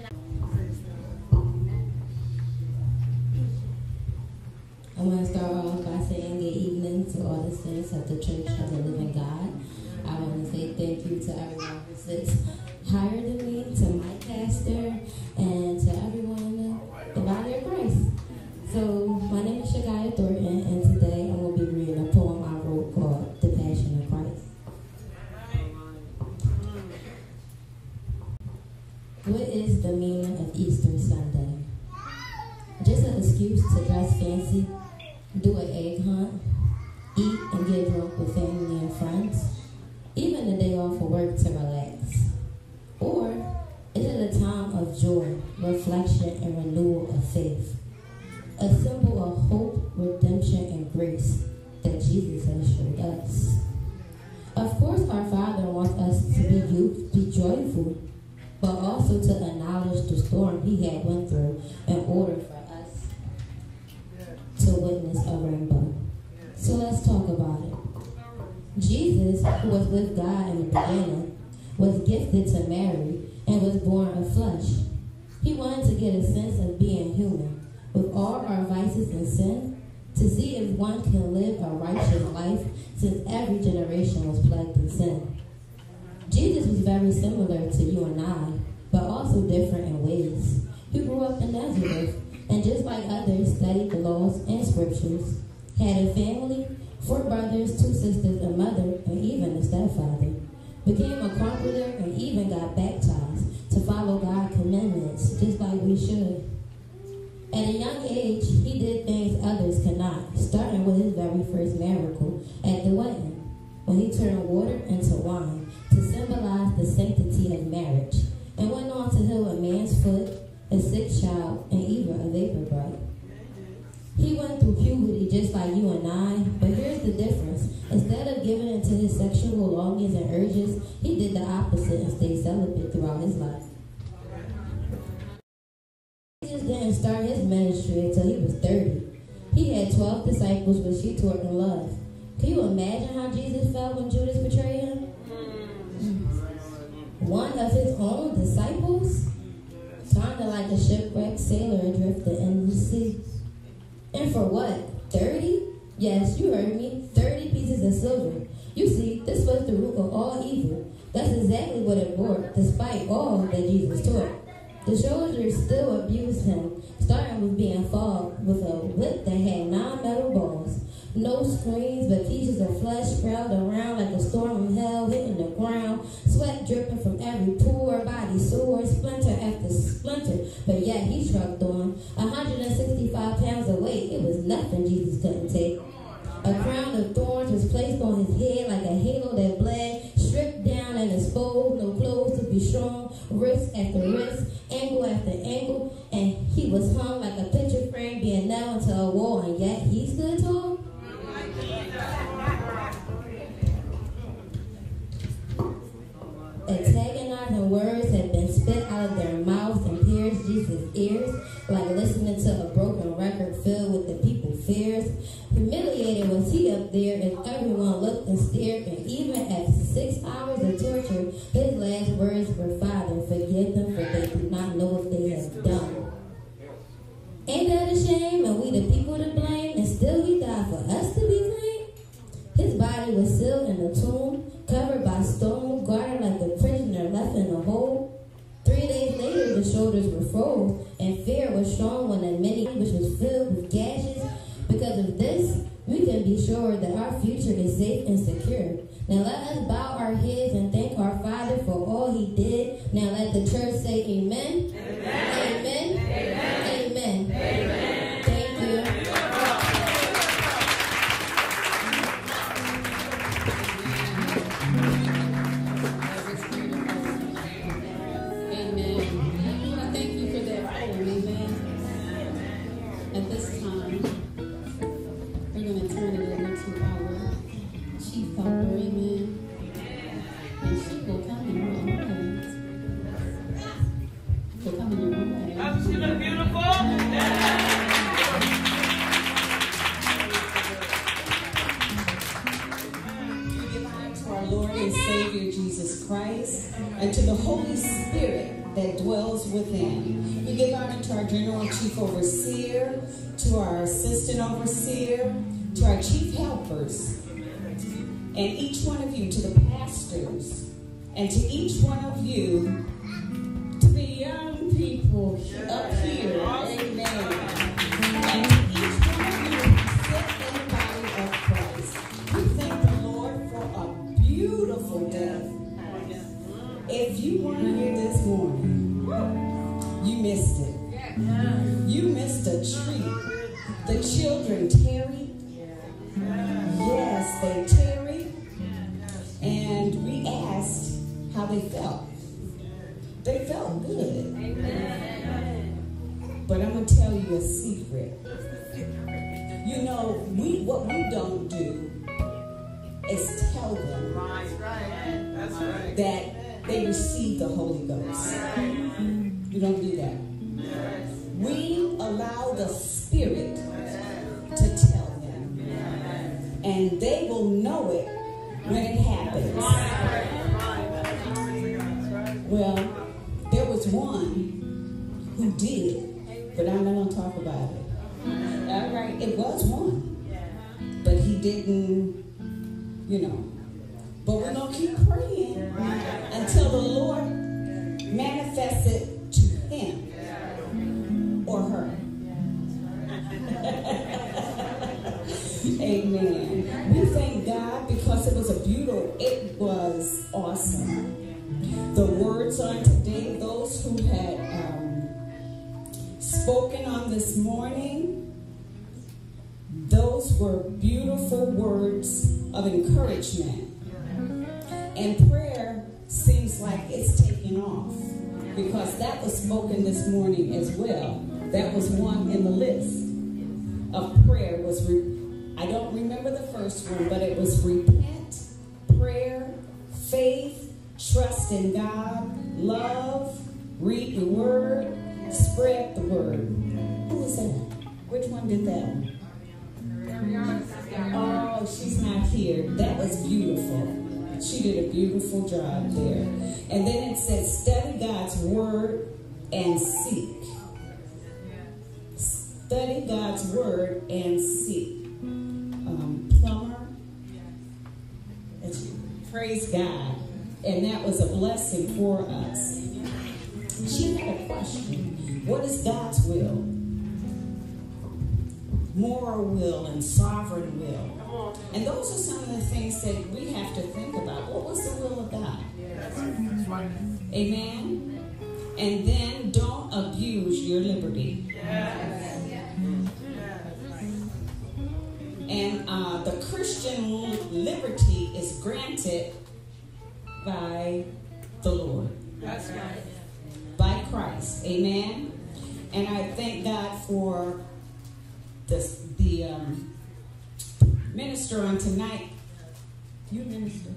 S12: I want to start off by saying good evening to all the saints of the Church of the Living God. I want to say thank you to everyone who sits higher than me, to my pastor, and to everyone in the body of Christ. So, my name is Shagaya Thornton, and today I'm going to be reading a poem I wrote called The Passion of Christ. What is the meaning of Easter Sunday? Just an excuse to dress fancy, do an egg hunt, eat and get drunk with family and friends, even the day off of work to relax. Or is it a time of joy, reflection, and renewal of faith? A symbol of hope, redemption, and grace that Jesus has showed us. Of course, our Father wants us to be joyful, but also to acknowledge the storm he had went through in order for us to witness a rainbow. So let's talk about it. Jesus, who was with God in the beginning, was gifted to Mary and was born of flesh. He wanted to get a sense of being human, with all our vices and sin, to see if one can live a righteous life since every generation was plagued in sin. Jesus was very similar to you and I, but also different in ways. He grew up in Nazareth, and just like others, studied the laws and scriptures, had a family, 4 brothers, 2 sisters, a mother, and even a stepfather. Became a carpenter and even got baptized to follow God's commandments, just like we should. At a young age, he did things others could not, starting with his very first miracle at the wedding, when he turned water into wine to symbolize the sanctity of marriage, and went on to heal a man's foot, a sick child, and even a vapor bride. He went through puberty just like you and I, but here's the difference. Instead of giving into his sexual longings and urges, he did the opposite and stayed celibate throughout his life. Jesus didn't start his ministry until he was 30. He had 12 disciples, which he taught in love. Can you imagine how Jesus felt when Judas betrayed him? One of his own disciples? Sounded like a shipwrecked sailor adrift in the sea. And for what? 30? Yes, you heard me. 30 pieces of silver. You see, this was the root of all evil. That's exactly what it bore, despite all that Jesus taught. The soldiers still abused him, starting with being flogged with a whip that had 9 metal balls. No screens, but pieces of flesh sprawled around like a storm of hell hitting the ground, sweat dripping from every pore, body sore, splinter after splinter. But yet he shrugged on. 165 pounds of weight, it was nothing Jesus couldn't take. A crown of thorns was placed on his head like a halo that bled, stripped down and exposed, no clothes to be shown, wrist after wrist, angle after angle, and he was hung like a picture frame being nailed into a wall, and yet he stood tall. Antagonizing words had been spit out of their mouths and pierced Jesus' ears, like listening to a broken record filled with the people's fears. Humiliated was he up there as everyone looked and stared, and even after 6 hours of torture, his last words were, "Father, forgive them, for they do not know what they have done." Ain't that a shame? And we the people to blame, and still he died for us to be clean? His body was sealed in a tomb, covered by stone, guarded like a prisoner left in a hole. 3 days later, the shoulders were froze, and fear was shown when the many which was filled with gashes. Because of this, we can be sure that our future is safe and secure. Now let us bow our heads and thank our Father for all he did. Now let the church say amen. Amen. Amen. Amen. Amen. Thank you.
S11: At this time, we're going to turn it over to our chief helper, amen. And she will come in her own way. She'll come in your own way.
S10: Doesn't she look beautiful?
S13: We give honor to our Lord and Savior Jesus Christ and to the Holy Spirit that dwells within. We give honor to our General Chief Overseer, to our Assistant Overseer, to our Chief Helpers, and each one of you, to the pastors, and to each one of you, to the young people up here, amen. And to each one of you who sit in the body of Christ. We thank the Lord for a beautiful day. If you weren't here this morning, you missed it. You missed a treat. The children tarried. Yes, they tarried. And we asked how they felt. They felt good. But I'm going to tell you a secret. You know, what we don't do is tell them that they receive the Holy Ghost. We don't do that. We allow the Spirit to tell them. And they will know it when it happens. Well, there was one who did, but I'm not going to talk about it. All right, it was one. But he didn't, you know. But we're going to keep praying until the Lord manifests it to him or her. Amen. We thank God because it was awesome. The words on today, those who had spoken on this morning, those were beautiful words of encouragement. And prayer seems like it's taking off because that was spoken this morning as well. That was one in the list of prayer. I don't remember the first one, but it was repent, prayer, faith, trust in God, love, read the word, spread the word. Who was that? Which one did that one? Oh, she's not here. That was beautiful. She did a beautiful job there. And then it says, study God's word and seek. Study God's word and seek. Plumber. Praise God. And that was a blessing for us. She had a question. What is God's will? Moral will and sovereign will. And those are some of the things that we have to think about. What was the will of God? Amen? And then don't abuse your liberty. And the Christian liberty is granted by the Lord. That's right. By Christ. Amen? And I thank God for the minister on tonight. You minister.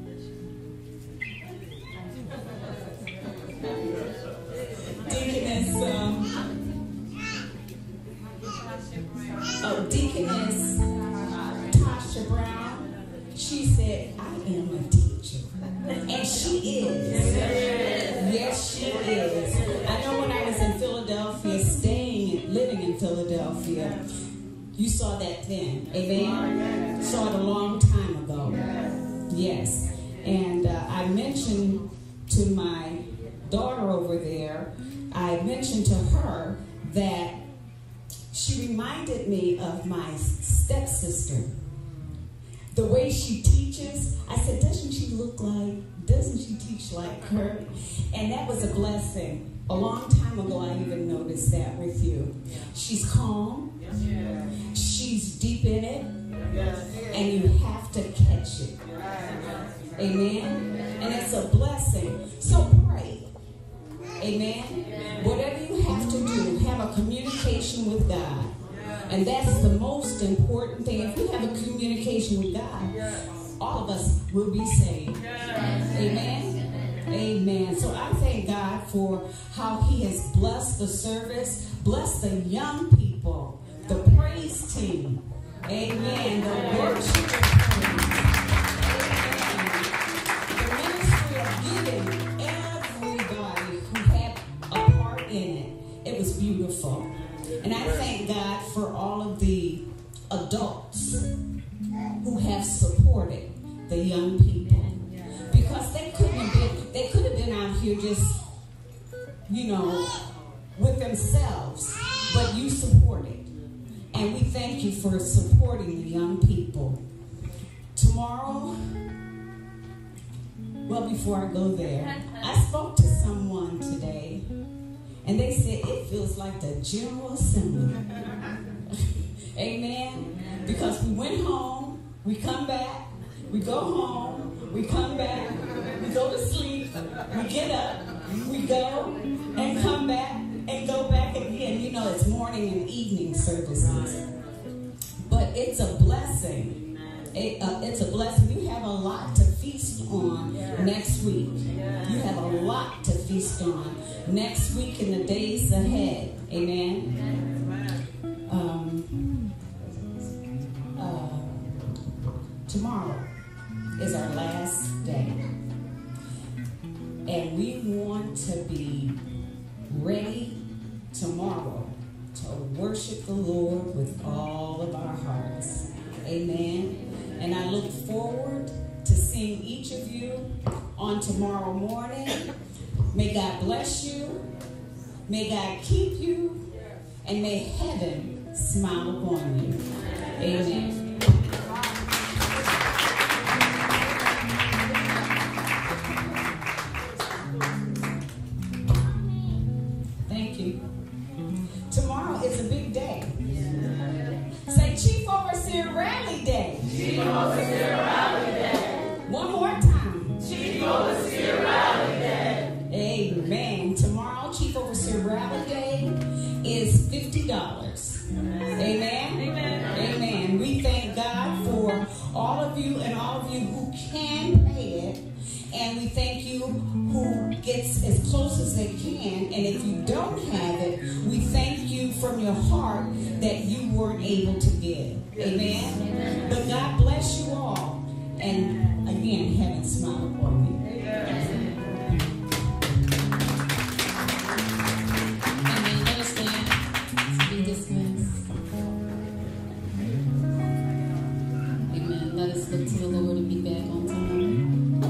S13: Deaconess Tasha Brown. She said, I am a teacher. And she is. Yes, she is. I know when I was in Philadelphia, living in Philadelphia, you saw that then. Amen? Saw it a long time ago. Yes. And I mentioned to my daughter over there, I mentioned to her that she reminded me of my stepsister. the way she teaches, I said, doesn't she teach like her? And that was a blessing. A long time ago, I even noticed that with you. She's calm. She's deep in it. And you have to catch it. Amen? And it's a blessing. So pray. Amen? Whatever you have to do, have a communication with God. And that's the most important thing. If you have a communication with God, all of us will be saved. Amen? Amen. So I thank God for how he has blessed the service, blessed the young people, the praise team. Amen. The worship and praise. Amen. The ministry of giving, everybody who had a part in it. It was beautiful. And I thank God for all of the adults who have supported the young people. Because they could have been out here just, with themselves, but you supported. And we thank you for supporting the young people. Tomorrow, well, before I go there, I spoke to someone today, and they said it feels like the General Assembly. Amen? Because we went home, we come back, we go home, we come back, we go to sleep, we get up, we go, and come back, and go back again. It's morning and evening services. But it's a blessing. It's a blessing. You have a lot to feast on next week. You have a lot to feast on next week and the days ahead. Amen? Tomorrow is our last day. And we want to be ready tomorrow to worship the Lord with all of our hearts. Amen. And I look forward to seeing each of you on tomorrow morning. May God bless you. May God keep you. And may heaven smile upon you. Amen. Thank you. Tomorrow is a big day. Say Chief Overseer Rally Day. Chief Overseer Rally Day. One more time. Chief Overseer Rally Day. Amen. Tomorrow, Chief Overseer Rally Day is $50. Amen. Amen. Amen. We thank God for all of you and all of you who can pay it. And we thank you who gets as close as they can. And if you don't have it, we thank you from your heart that you weren't able to give. Amen? Amen. But God bless you all. And again, heaven smile upon you.
S11: Amen. Let us stand to be dismissed. Amen. Let us look to the Lord and be back on time.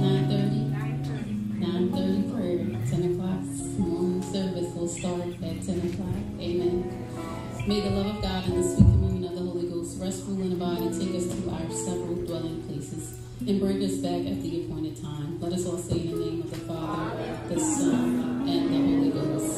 S11: 9:30 prayer, 10 o'clock morning service will start at 10 o'clock. Amen. May the love of God and the sweet communion of the Holy Ghost rest, rule, and abide and take us to our several dwelling places and bring us back at the appointed time. Let us all say in the name of the Father, the Son, and the Holy Ghost.